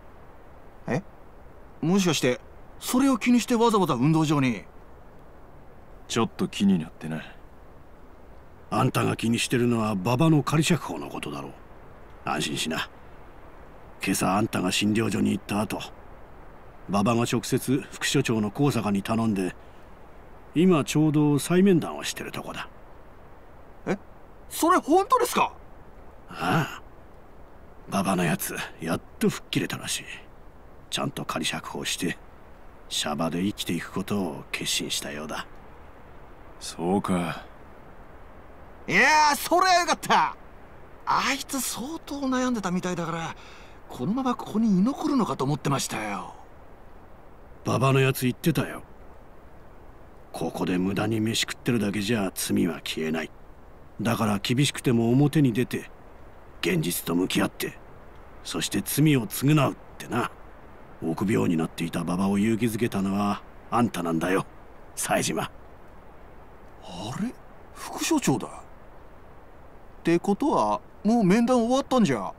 もしかしてそれを気にしてわざわざ運動場に？ ちょっと気になってな。 あんたが気にしてるのは馬場の仮釈放のことだろう。安心しな。今朝あんたが診療所に行った後、馬場が直接副所長の高坂に頼んで今ちょうど再面談をしてるとこだ。 それ本当ですか？ ああ、馬場のやつやっと吹っ切れたらしい。ちゃんと仮釈放してシャバで生きていくことを決心したようだ。 そうか。 いやー、それはよかった。あいつ相当悩んでたみたいだからこのままここに居残るのかと思ってましたよ。 馬場のやつ言ってたよ。ここで無駄に飯食ってるだけじゃ罪は消えない。だから厳しくても表に出て現実と向き合って、そして罪を償うってな。臆病になっていた馬場を勇気づけたのはあんたなんだよ、冴島。 あれ、副所長だ。ってことはもう面談終わったんじゃ。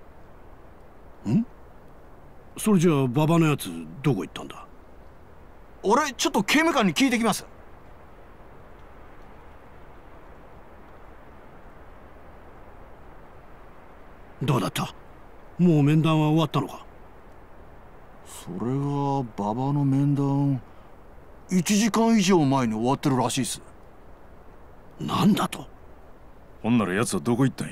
それじゃあ馬場のやつどこ行ったんだ？ 俺ちょっと刑務官に聞いてきます。 どうだった？もう面談は終わったのか？ それが馬場の面談1時間以上前に終わってるらしいっす。 なんだと？ ほんなら奴はどこ行ったんや？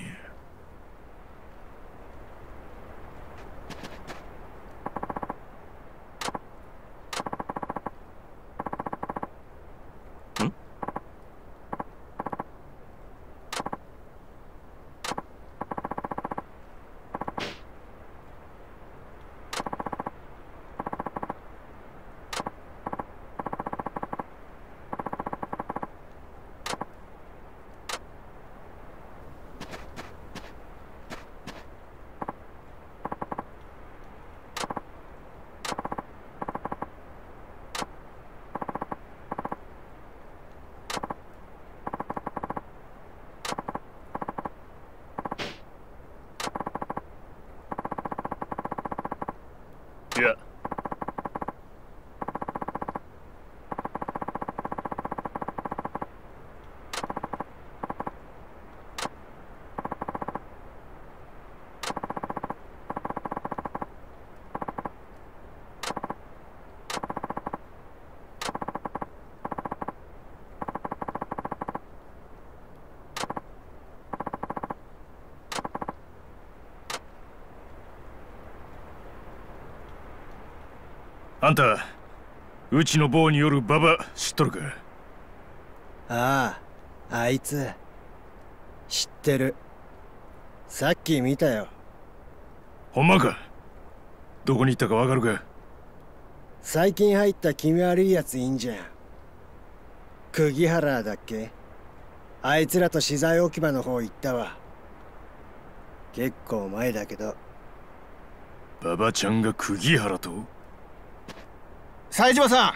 あんたうちの坊によるババ知っとるか？ ああ、あいつ知ってる。さっき見たよ。 ほんまか？どこに行ったかわかるか？ 最近入った気味悪いやついいんじゃん。釘原だっけ？あいつらと資材置き場の方行ったわ。結構前だけど。 ババちゃんが釘原と？ 冴島さん。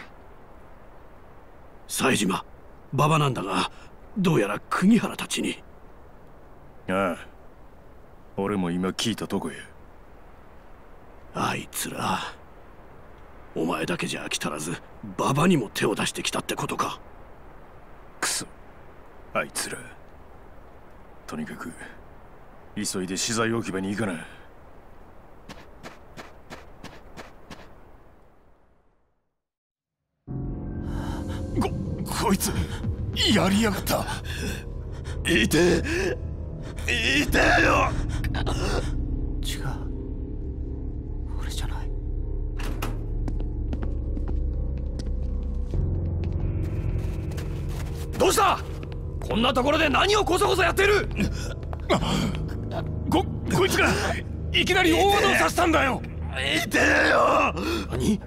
冴島、ババなんだが、どうやら釘原たちに。 ああ、俺も今聞いたとこや。 あいつら、お前だけじゃ飽き足らずババにも手を出してきたってことか。 クソ、あいつら。とにかく急いで資材置き場に行かな。 こいつやりやがった。いてえよ。 違う、俺じゃない。 どうした？こんなところで何をこそこそやってる？ こいつがいきなり大技をさせたんだよ。いてよ。 何？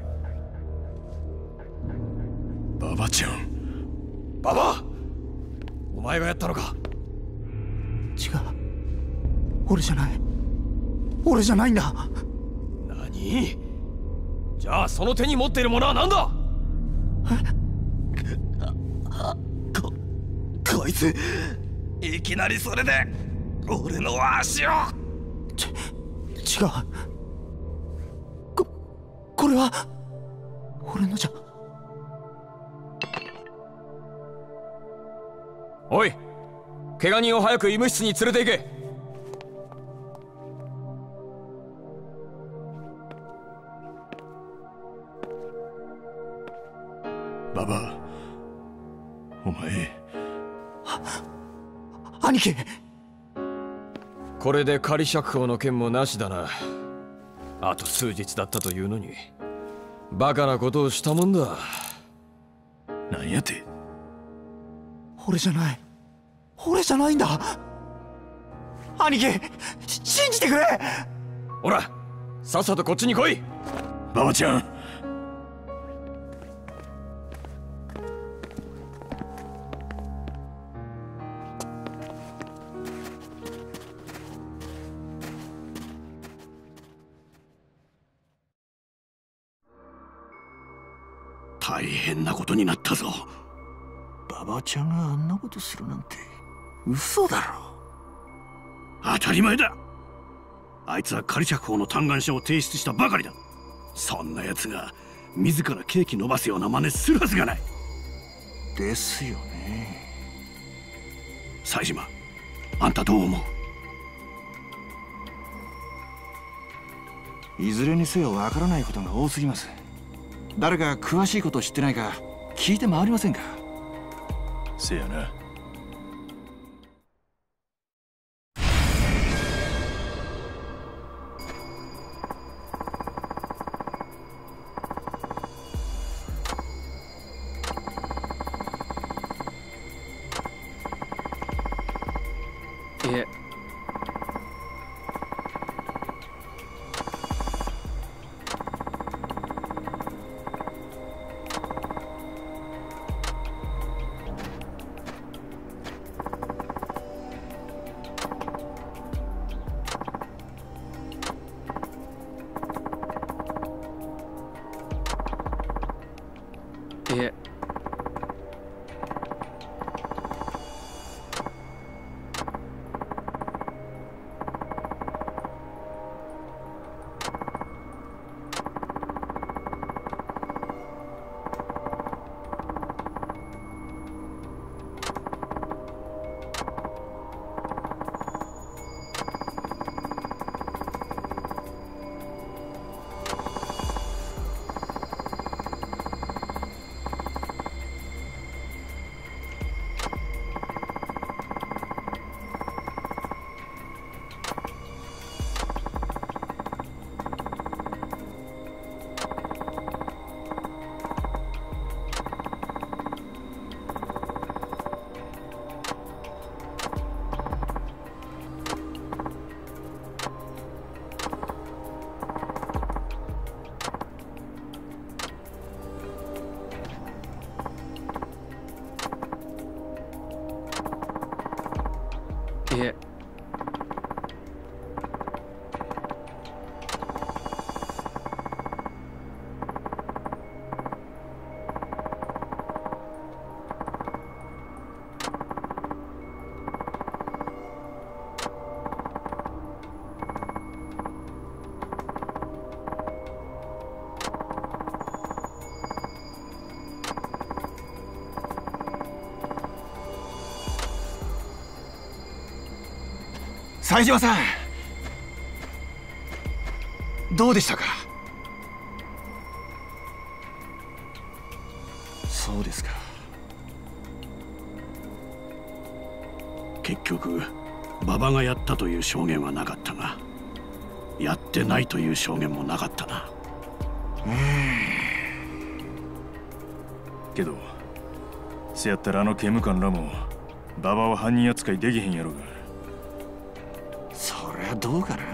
ババちゃん。 ババ、お前がやったのか？ 違う、俺じゃない。俺じゃないんだ。 何？じゃあその手に持っているものは何だ？ こいついきなりそれで俺の足を。 違う、これは俺のじゃ。 おい、怪我人を早く医務室に連れて行け。 ババ、お前。 兄貴。 これで仮釈放の件もなしだな。あと数日だったというのにバカなことをしたもんだ。 なんやて？ 俺じゃない。俺じゃないんだ。兄貴、信じてくれ。 ほら、さっさとこっちに来い。 ババちゃん。 大変なことになったぞ。 ババちゃんがあんなことするなんて嘘だろ。 当たり前だ。あいつは仮釈放の嘆願書を提出したばかりだ。そんな奴が自らケーキ伸ばすような真似するはずがない。 ですよね。 冴島、あんたどう思う？いずれにせよわからないことが多すぎます。誰か詳しいこと知ってないか聞いて回りませんか？ せやな。 いえ。いえ。 え。 西島さん、どうでしたか？そうですか。 結局馬場がやったという証言はなかったが、やってないという証言もなかったな。 けどせやったら警務官らも馬場は犯人扱いできへんやろが。 そりゃどうかな。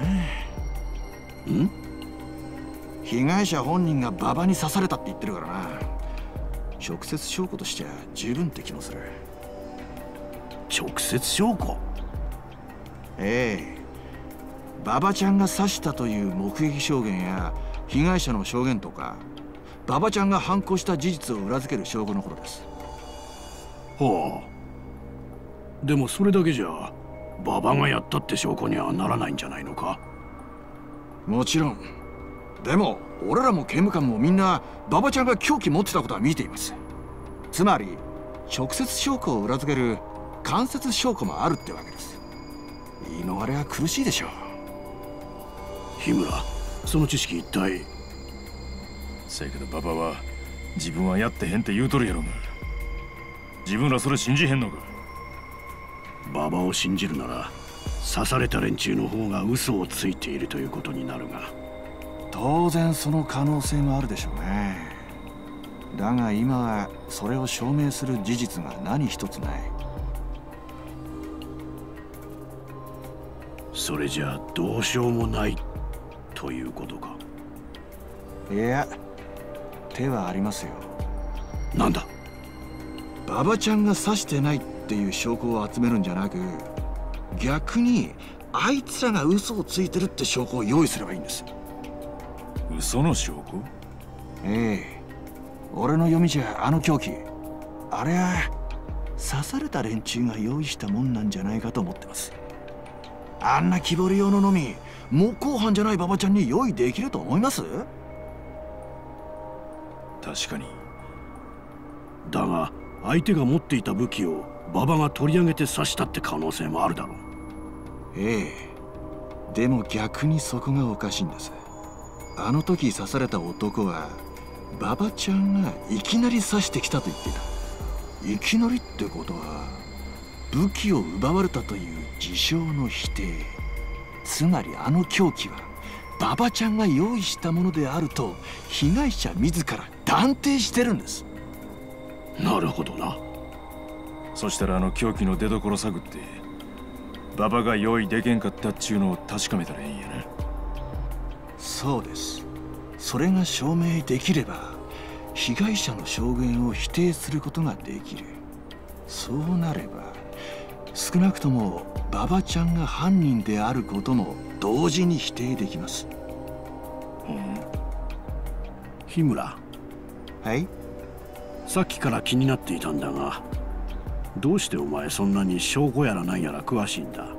被害者本人が馬場に刺されたって言ってるからな。直接証拠としては十分って気もする。 直接証拠？ ええ。馬場ちゃんが刺したという目撃証言や被害者の証言とか、馬場ちゃんが犯行した事実を裏付ける証拠のことです。 はあ。でもそれだけじゃ馬場がやったって証拠にはならないんじゃないのか？ もちろん。でも俺らも刑務官もみんな馬場ちゃんが凶器持ってたことは見ています。つまり直接証拠を裏付ける間接証拠もあるってわけです。言い逃れは苦しいでしょう。 日村、その知識一体。 せやけど馬場は自分はやってへんって言うとるやろが。自分らそれ信じへんのか？ 馬場を信じるなら刺された連中の方が嘘をついているということになるが。 当然その可能性もあるでしょうね。だが今はそれを証明する事実が何一つない。 それじゃあどうしようもないということか？ いや、手はありますよ。 なんだ？ 馬場ちゃんが刺してないっていう証拠を集めるんじゃなく、逆にあいつらが嘘をついてるって証拠を用意すればいいんです。 嘘の証拠？ ええ。俺の読みじゃ凶器、あれは刺された連中が用意したもんなんじゃないかと思ってます。あんな木彫り用ののみ木工犯じゃない馬場ちゃんに用意できると思います？ 確かに。 だが相手が持っていた武器を馬場が取り上げて刺したって可能性もあるだろう。 ええ。でも逆にそこがおかしいんです。あの時刺された男は馬場ちゃんがいきなり刺してきたと言っていた。いきなりってことは武器を奪われたという事象の否定。つまり凶器は馬場ちゃんが用意したものであると被害者自ら断定してるんです。 なるほどな。 そしたら凶器の出所探って馬場が用意でけんかったっちゅうのを確かめたらいいんやな。 そうです。それが証明できれば被害者の証言を否定することができる。そうなれば少なくとも馬場ちゃんが犯人であることも同時に否定できます。 日村。 はい。 さっきから気になっていたんだが、どうしてお前そんなに証拠やらなんやら詳しいんだ？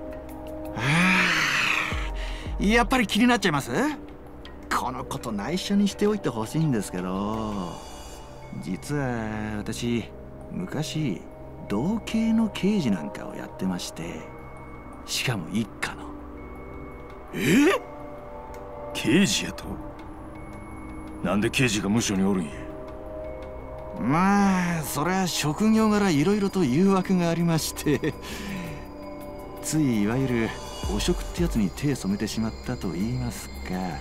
やっぱり気になっちゃいます？このこと内緒にしておいてほしいんですけど、実は私昔同系の刑事なんかをやってまして、しかも一課の。 刑事やと？なんで刑事が無所におるんや？ まあそれは職業柄いろいろと誘惑がありましてついいわゆる汚職ってやつに手染めてしまったと言いますか。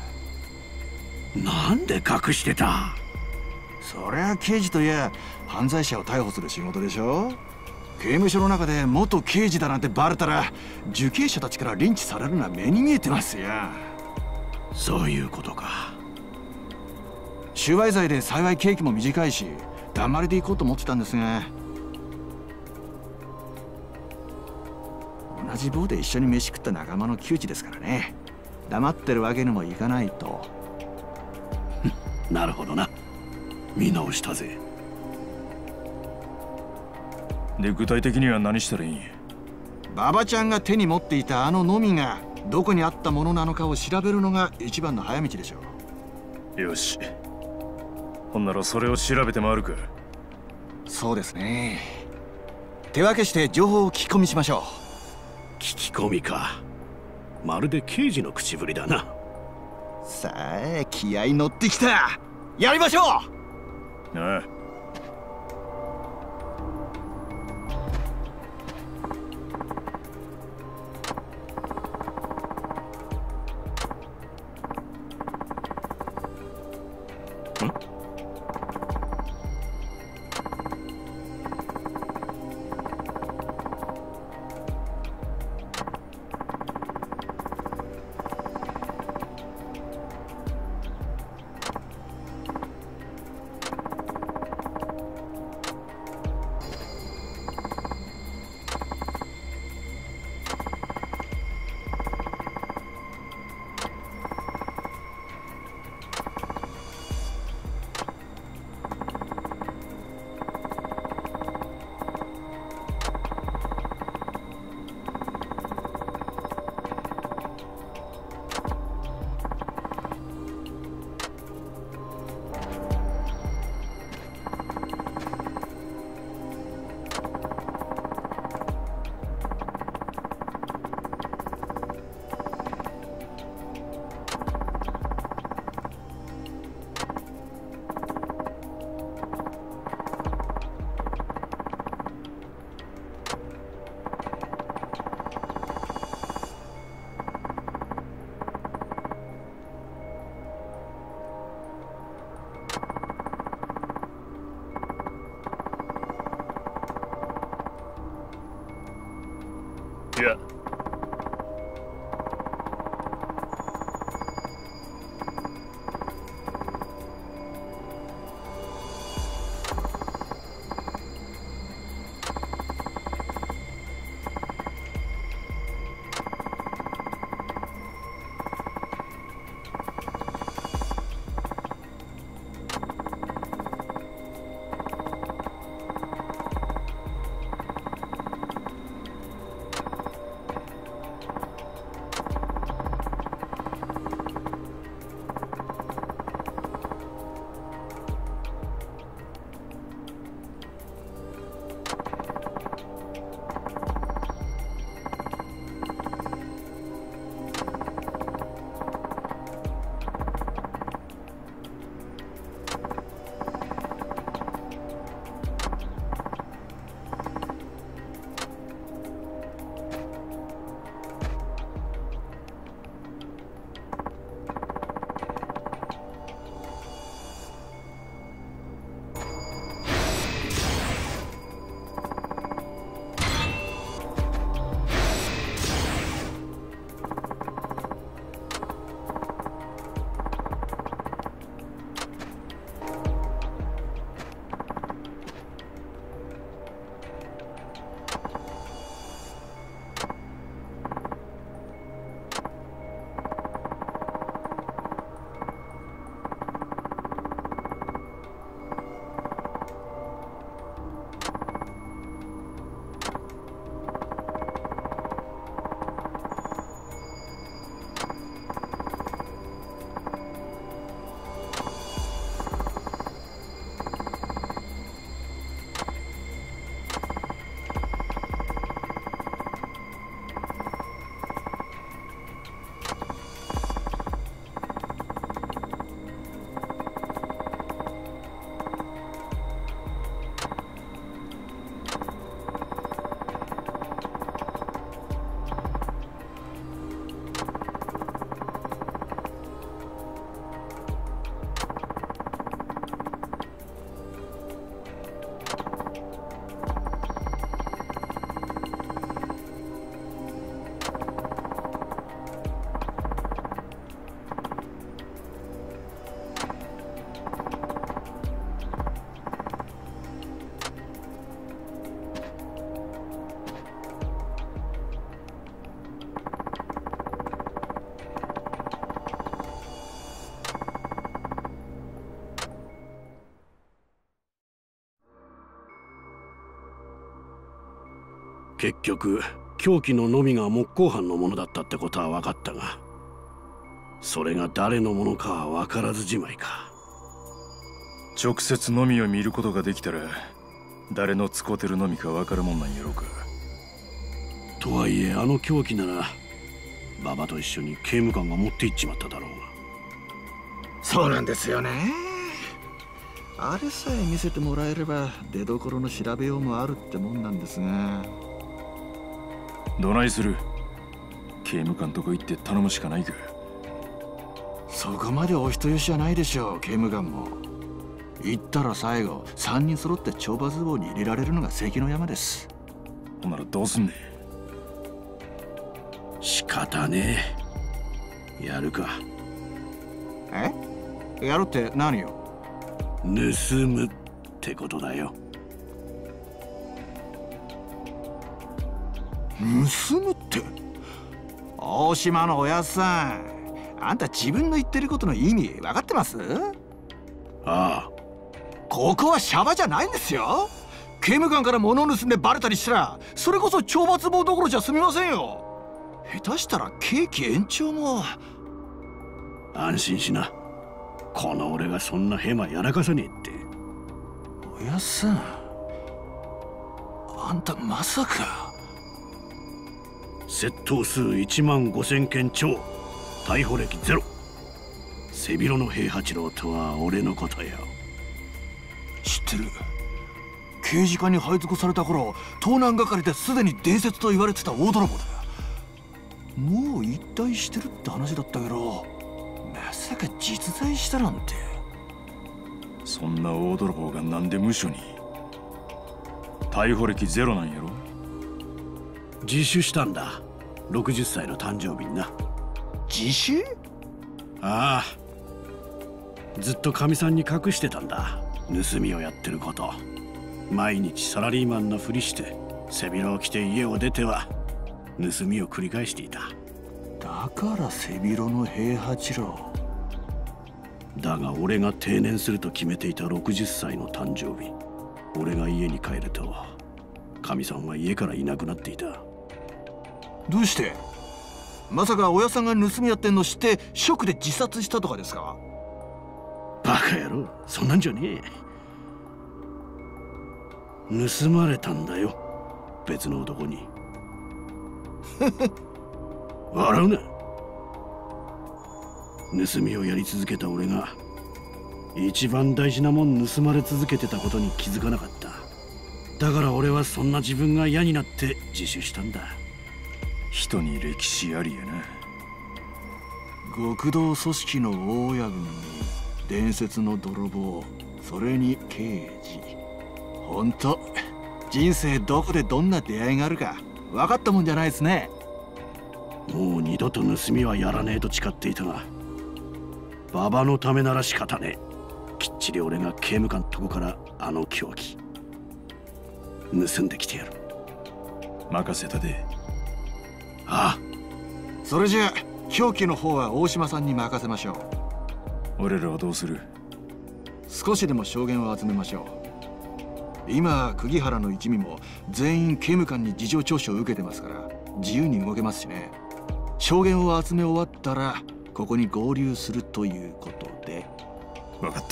なんで隠してた？ そりゃ刑事といや犯罪者を逮捕する仕事でしょ。刑務所の中で元刑事だなんてバレたら受刑者たちからリンチされるのは目に見えてますよ。 そういうことか。 収賄罪で幸い刑期も短いし黙りで行こうと思ってたんですが、 同じ棒で一緒に飯食った仲間の窮地ですからね。黙ってるわけにもいかないと。 なるほどな。見直したぜ。 で、具体的には何したらいい？ 馬場ちゃんが手に持っていたあののみがどこにあったものなのかを調べるのが一番の早道でしょう。よし。ほんならそれを調べて回るか。 そうですね。手分けして情報を聞き込みしましょう。聞き込みか。まるで刑事の口ぶりだな。 さあ、気合い乗ってきた。やりましょう。 ああ。いや。 結局凶器ののみが木工班のものだったってことは分かったが、それが誰のものかは分からずじまいか。 直接のみを見ることができたら誰の使うてるのみか分かるもんなんやろうか。 とはいえあの凶器なら馬場と一緒に刑務官が持って行っちまっただろうが。 そうなんですよね。あれさえ見せてもらえれば出どころの調べようもあるってもんなんですが。 どないする？刑務官とこ行って頼むしかないか。 そこまでお人よしじゃないでしょう。刑務官も行ったら最後3人揃って懲罰房に入れられるのが関の山です。 ほんならどうすんねん。 仕方ねえ。やるか。 え？やるって何よ？ 盗むってことだよ。 盗むって？大島のおやっさん、あんた自分の言ってることの意味分かってます？ ああ。 ここはシャバじゃないんですよ。刑務官から物を盗んでバレたりしたらそれこそ懲罰房どころじゃ済みませんよ。下手したら刑期延長も。 安心しな。この俺がそんなヘマやらかさねえって。 おやっさん、あんたまさか。 窃盗数15000件超、逮捕歴ゼロ。背広の平八郎とは俺のことよ。 知ってる。刑事課に配属された頃、盗難係ですでに伝説と言われてた大泥棒だ。もう引退してるって話だったけど、まさか実在したなんて。 そんな大泥棒がなんで無所に？逮捕歴ゼロなんやろ？ 自首したんだ。60歳の誕生日にな。 自首？ ああ。ずっとかみさんに隠してたんだ。盗みをやってること。毎日サラリーマンのふりして背広を着て家を出ては盗みを繰り返していた。 だから背広の平八郎。 だが俺が定年すると決めていた60歳の誕生日、俺が家に帰るとかみさんは家からいなくなっていた。 どうして？まさか親さんが盗みやってんの知ってショックで自殺したとかですか？ バカ野郎、そんなんじゃねえ。盗まれたんだよ、別の男に。笑うな。盗みをやり続けた俺が一番大事なもん盗まれ続けてたことに気づかなかった。だから俺はそんな自分が嫌になって自首したんだ。 人に歴史ありやな。 極道組織の大親分に伝説の泥棒、それに刑事。ほんと人生どこでどんな出会いがあるか分かったもんじゃないですね。 もう二度と盗みはやらねえと誓っていたが、馬場のためなら仕方ねえ。きっちり俺が刑務官とこからあの凶器盗んできてやる。 任せたで。 ああ。 それじゃあ凶器の方は大島さんに任せましょう。俺らはどうする？ 少しでも証言を集めましょう。今釘原の一味も全員刑務官に事情聴取を受けてますから自由に動けますしね。証言を集め終わったらここに合流するということで。 分かった。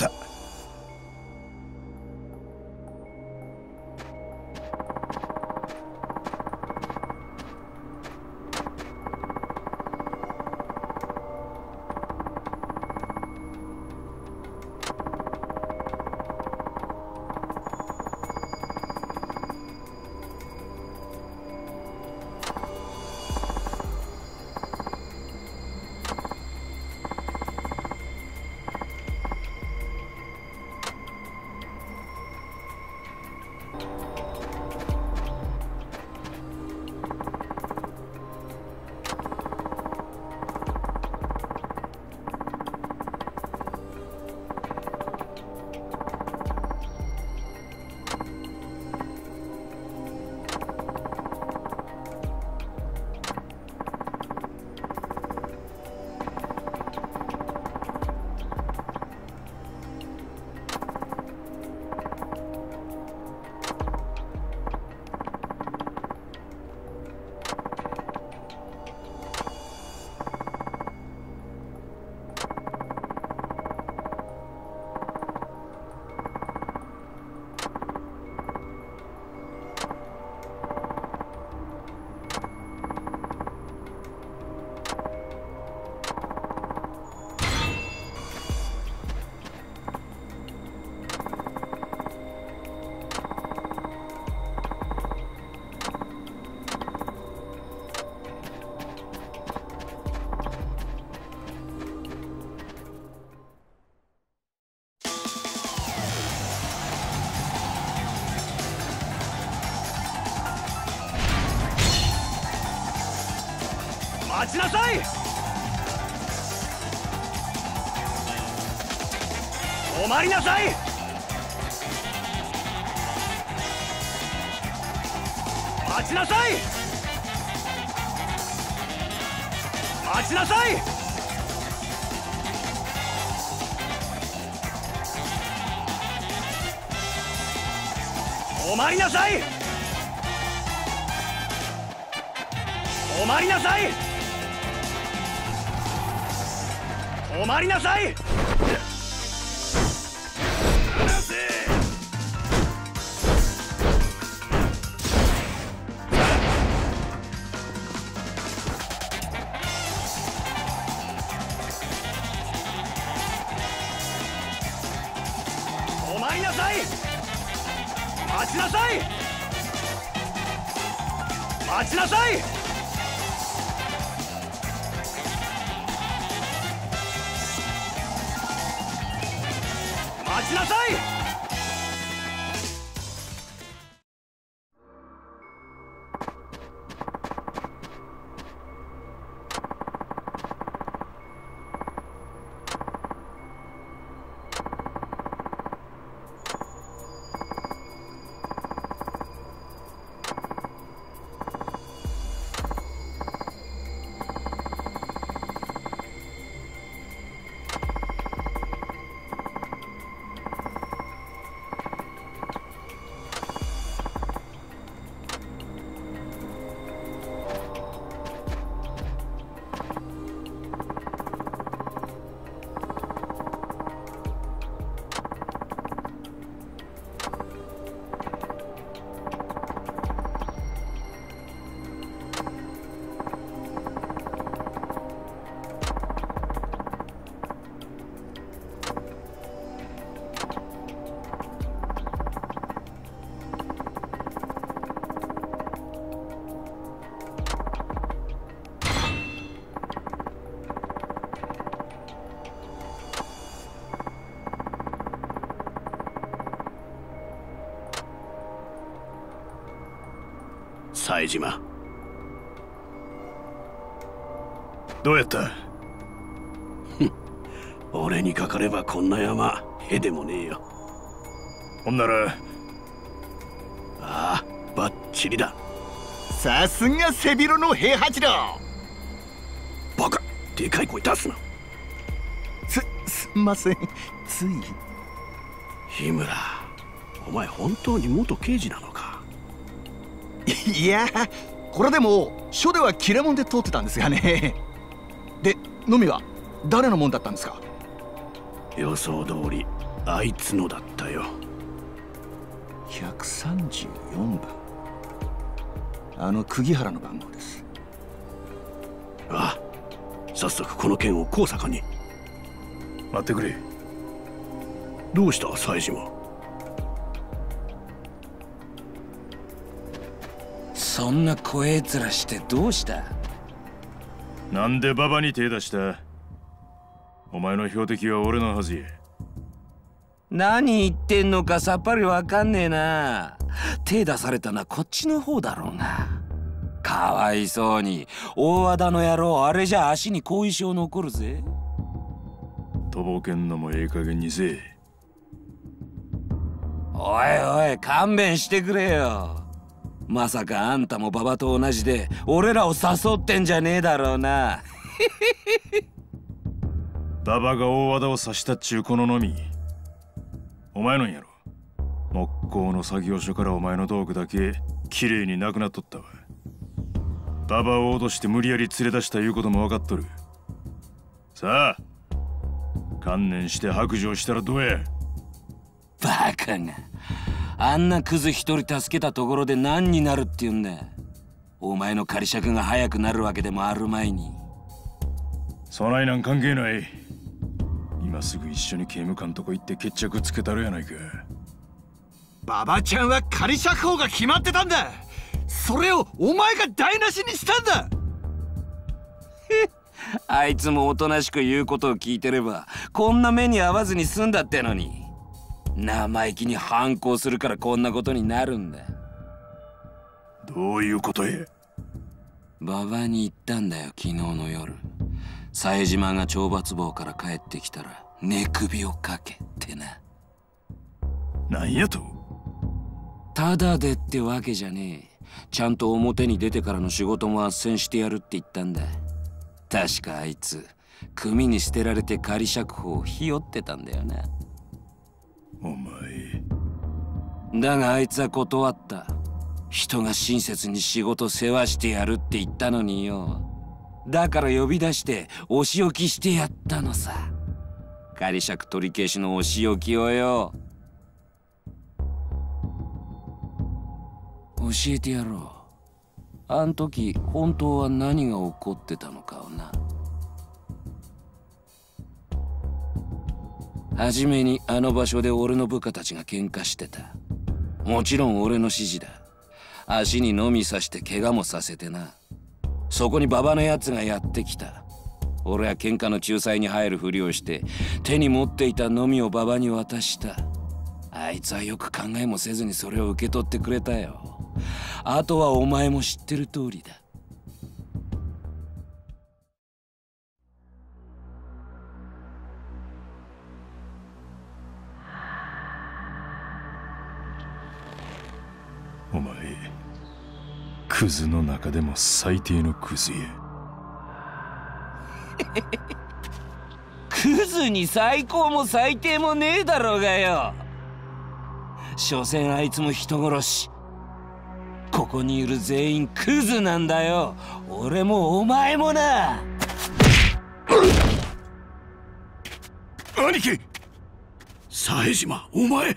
待ちなさい。止まりなさい。待ちなさい。待ちなさい。止まりなさい。止まりなさい。止まりなさい。止まりなさい。待ちなさい。待ちなさい。待ちなさい。 冴島、 どうやった？ 俺にかかればこんな山へでもねえよ。 ほんなら、 ああ、バッチリだ。 さすが背広の平八郎。 バカ、でかい声出すな。 すんません、つい。 日村、お前本当に元刑事なのか？ いや、これでも署では切れ者で通ってたんですがね。で、のみは誰のもんだったんですか？ 予想通りあいつのだったよ。 134番、あの釘原の番号です。 ああ、早速この件を高坂に。 待ってくれ。 どうした冴島？ そんな怖え面してどうした？ なんでババに手出した？お前の標的は俺のはずや。 何言ってんのかさっぱりわかんねえな。手出されたのはこっちの方だろうが。かわいそうに大和田の野郎、あれじゃ足に後遺症残るぜ。 とぼけんのもええ加減にせえ。 おいおい、勘弁してくれよ。まさかあんたも馬場と同じで俺らを誘ってんじゃねえだろうな。 馬場が大和田を刺したっちゅうこののみお前のんやろ。木工の作業所からお前の道具だけきれいになくなっとったわ。馬場を脅して無理やり連れ出したいうことも分かっとる。さあ観念して白状したらどうや。 バカが、あんなクズ一人助けたところで何になるって言うんだ。お前の仮釈が早くなるわけでもあるまいに。 そないなん関係ない。今すぐ一緒に刑務官とこ行って決着つけたるやないか。 馬場ちゃんは仮釈放が決まってたんだ。それをお前が台無しにしたんだ。 あいつもおとなしく言うことを聞いてればこんな目に遭わずに済んだってのに、生意気に反抗するからこんなことになるんだ。 どういうことや。 馬場に言ったんだよ、昨日の夜。冴島が懲罰房から帰ってきたら寝首をかけってな。 なんやと？ ただでってわけじゃねえ。ちゃんと表に出てからの仕事も斡旋してやるって言ったんだ。確かあいつ組に捨てられて仮釈放をひよってたんだよな。 お前。 だがあいつは断った。人が親切に仕事世話してやるって言ったのによ。だから呼び出してお仕置きしてやったのさ。仮釈取り消しのお仕置きをよ。教えてやろう。あん時本当は何が起こってたのかをな。はじめにあの場所で俺の部下たちが喧嘩してた。もちろん俺の指示だ。足にのみ刺して怪我もさせてな。そこに馬場のやつがやってきた。俺は喧嘩の仲裁に入るふりをして手に持っていたのみを馬場に渡した。あいつはよく考えもせずにそれを受け取ってくれたよ。あとはお前も知ってる通りだ。 お前、クズの中でも最低のクズや。 クズに最高も最低もねえだろうがよ。所詮あいつも人殺し。ここにいる全員クズなんだよ。俺もお前もな。 兄貴、冴島、お前。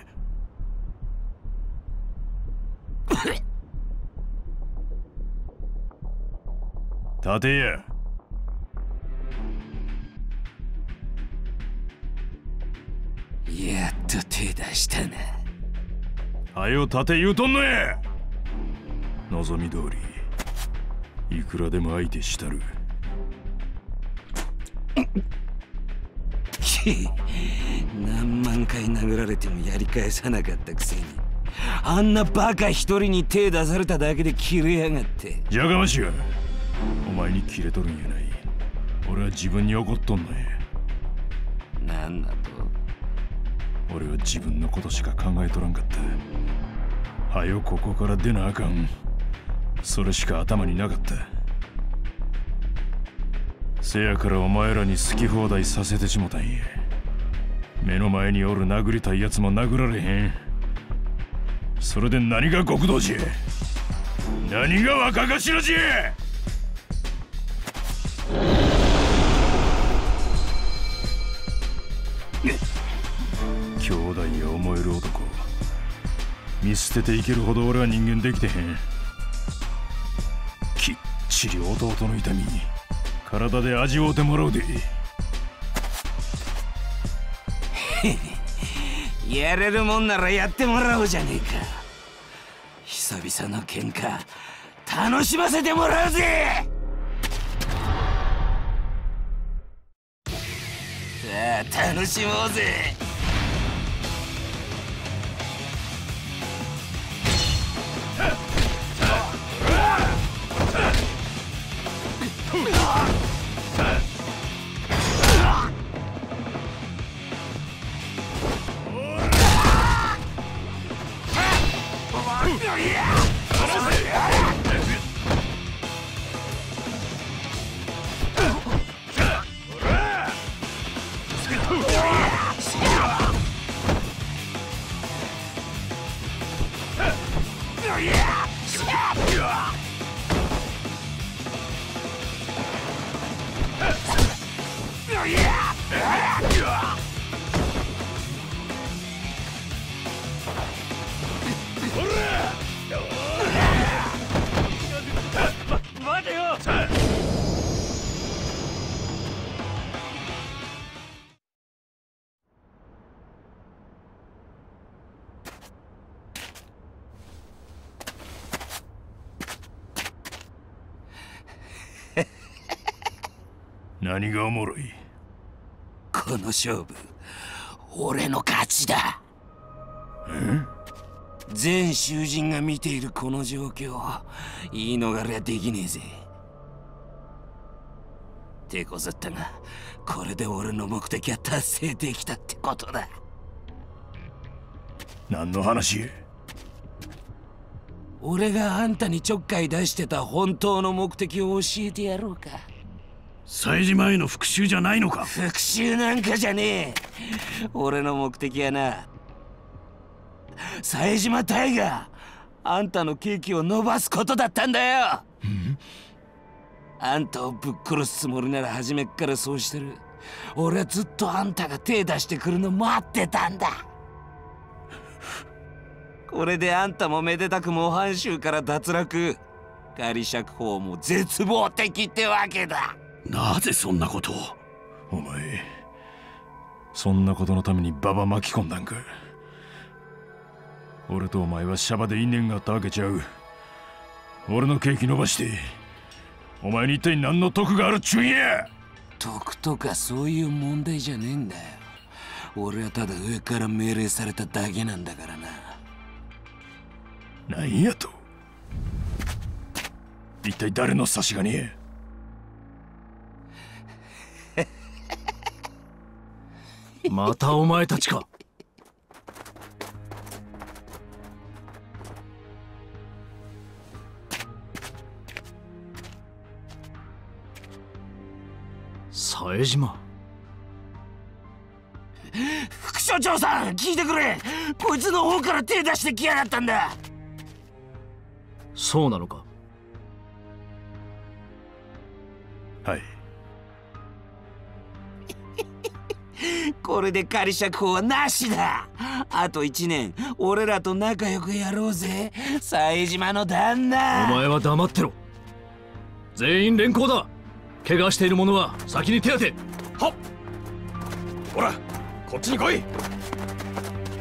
立てや。 やっと手出したな。 はよ立て言うとんのや。望み通りいくらでも相手したる。 何万回殴られてもやり返さなかったくせに、あんなバカ一人に手出されただけで切れやがって。 じゃがましや。お前に切れとるんやない。俺は自分に怒っとんのや。 なんだと？ 俺は自分のことしか考えとらんかった。はよここから出なあかん。それしか頭になかった。せやからお前らに好き放題させてしもたんや。目の前におる殴りたいやつも殴られへん。それで何が極道じゃ。何が若頭じゃ。兄弟や思える男見捨てていけるほど俺は人間できてへん。きっちり弟の痛み体で味わうてもらうで。 やれるもんならやってもらおうじゃねえか。久々の喧嘩楽しませてもらうぜ。さあ楽しもうぜ。 待てよ。何がおもろい？ この勝負俺の勝ちだ。全囚人が見ているこの状況言い逃れはできねえぜ。 手こずったが、これで俺の目的は達成できたってことだ。 何の話？ 俺があんたにちょっかい出してた本当の目的を教えてやろうか。 冴島への復讐じゃないのか？ 復讐なんかじゃねえ。俺の目的はな、冴島隊があんたの刑期を伸ばすことだったんだよ。あんたをぶっ殺すつもりなら初めっからそうしてる。俺はずっとあんたが手出してくるの待ってたんだ。これであんたもめでたく模範囚から脱落、仮釈放も絶望的ってわけだ。 なぜそんなことを？ お前、そんなことのために馬場巻き込んだんか。俺とお前はシャバで因縁があったわけちゃう。俺の刑期伸ばしてお前に一体何の得があるっちゅうんや。 得とかそういう問題じゃねえんだよ。俺はただ上から命令されただけなんだからな。 何やと？一体誰の差し金や？ またお前たちか。冴島。 副所長さん、聞いてくれ。こいつの方から手出してきやがったんだ。 そうなのか？ はい。 これで仮釈放はなしだ。あと1年俺らと仲良くやろうぜ、冴島の旦那。 お前は黙ってろ。全員連行だ。怪我している者は先に手当て。 はっ。ほら、こっちに来い。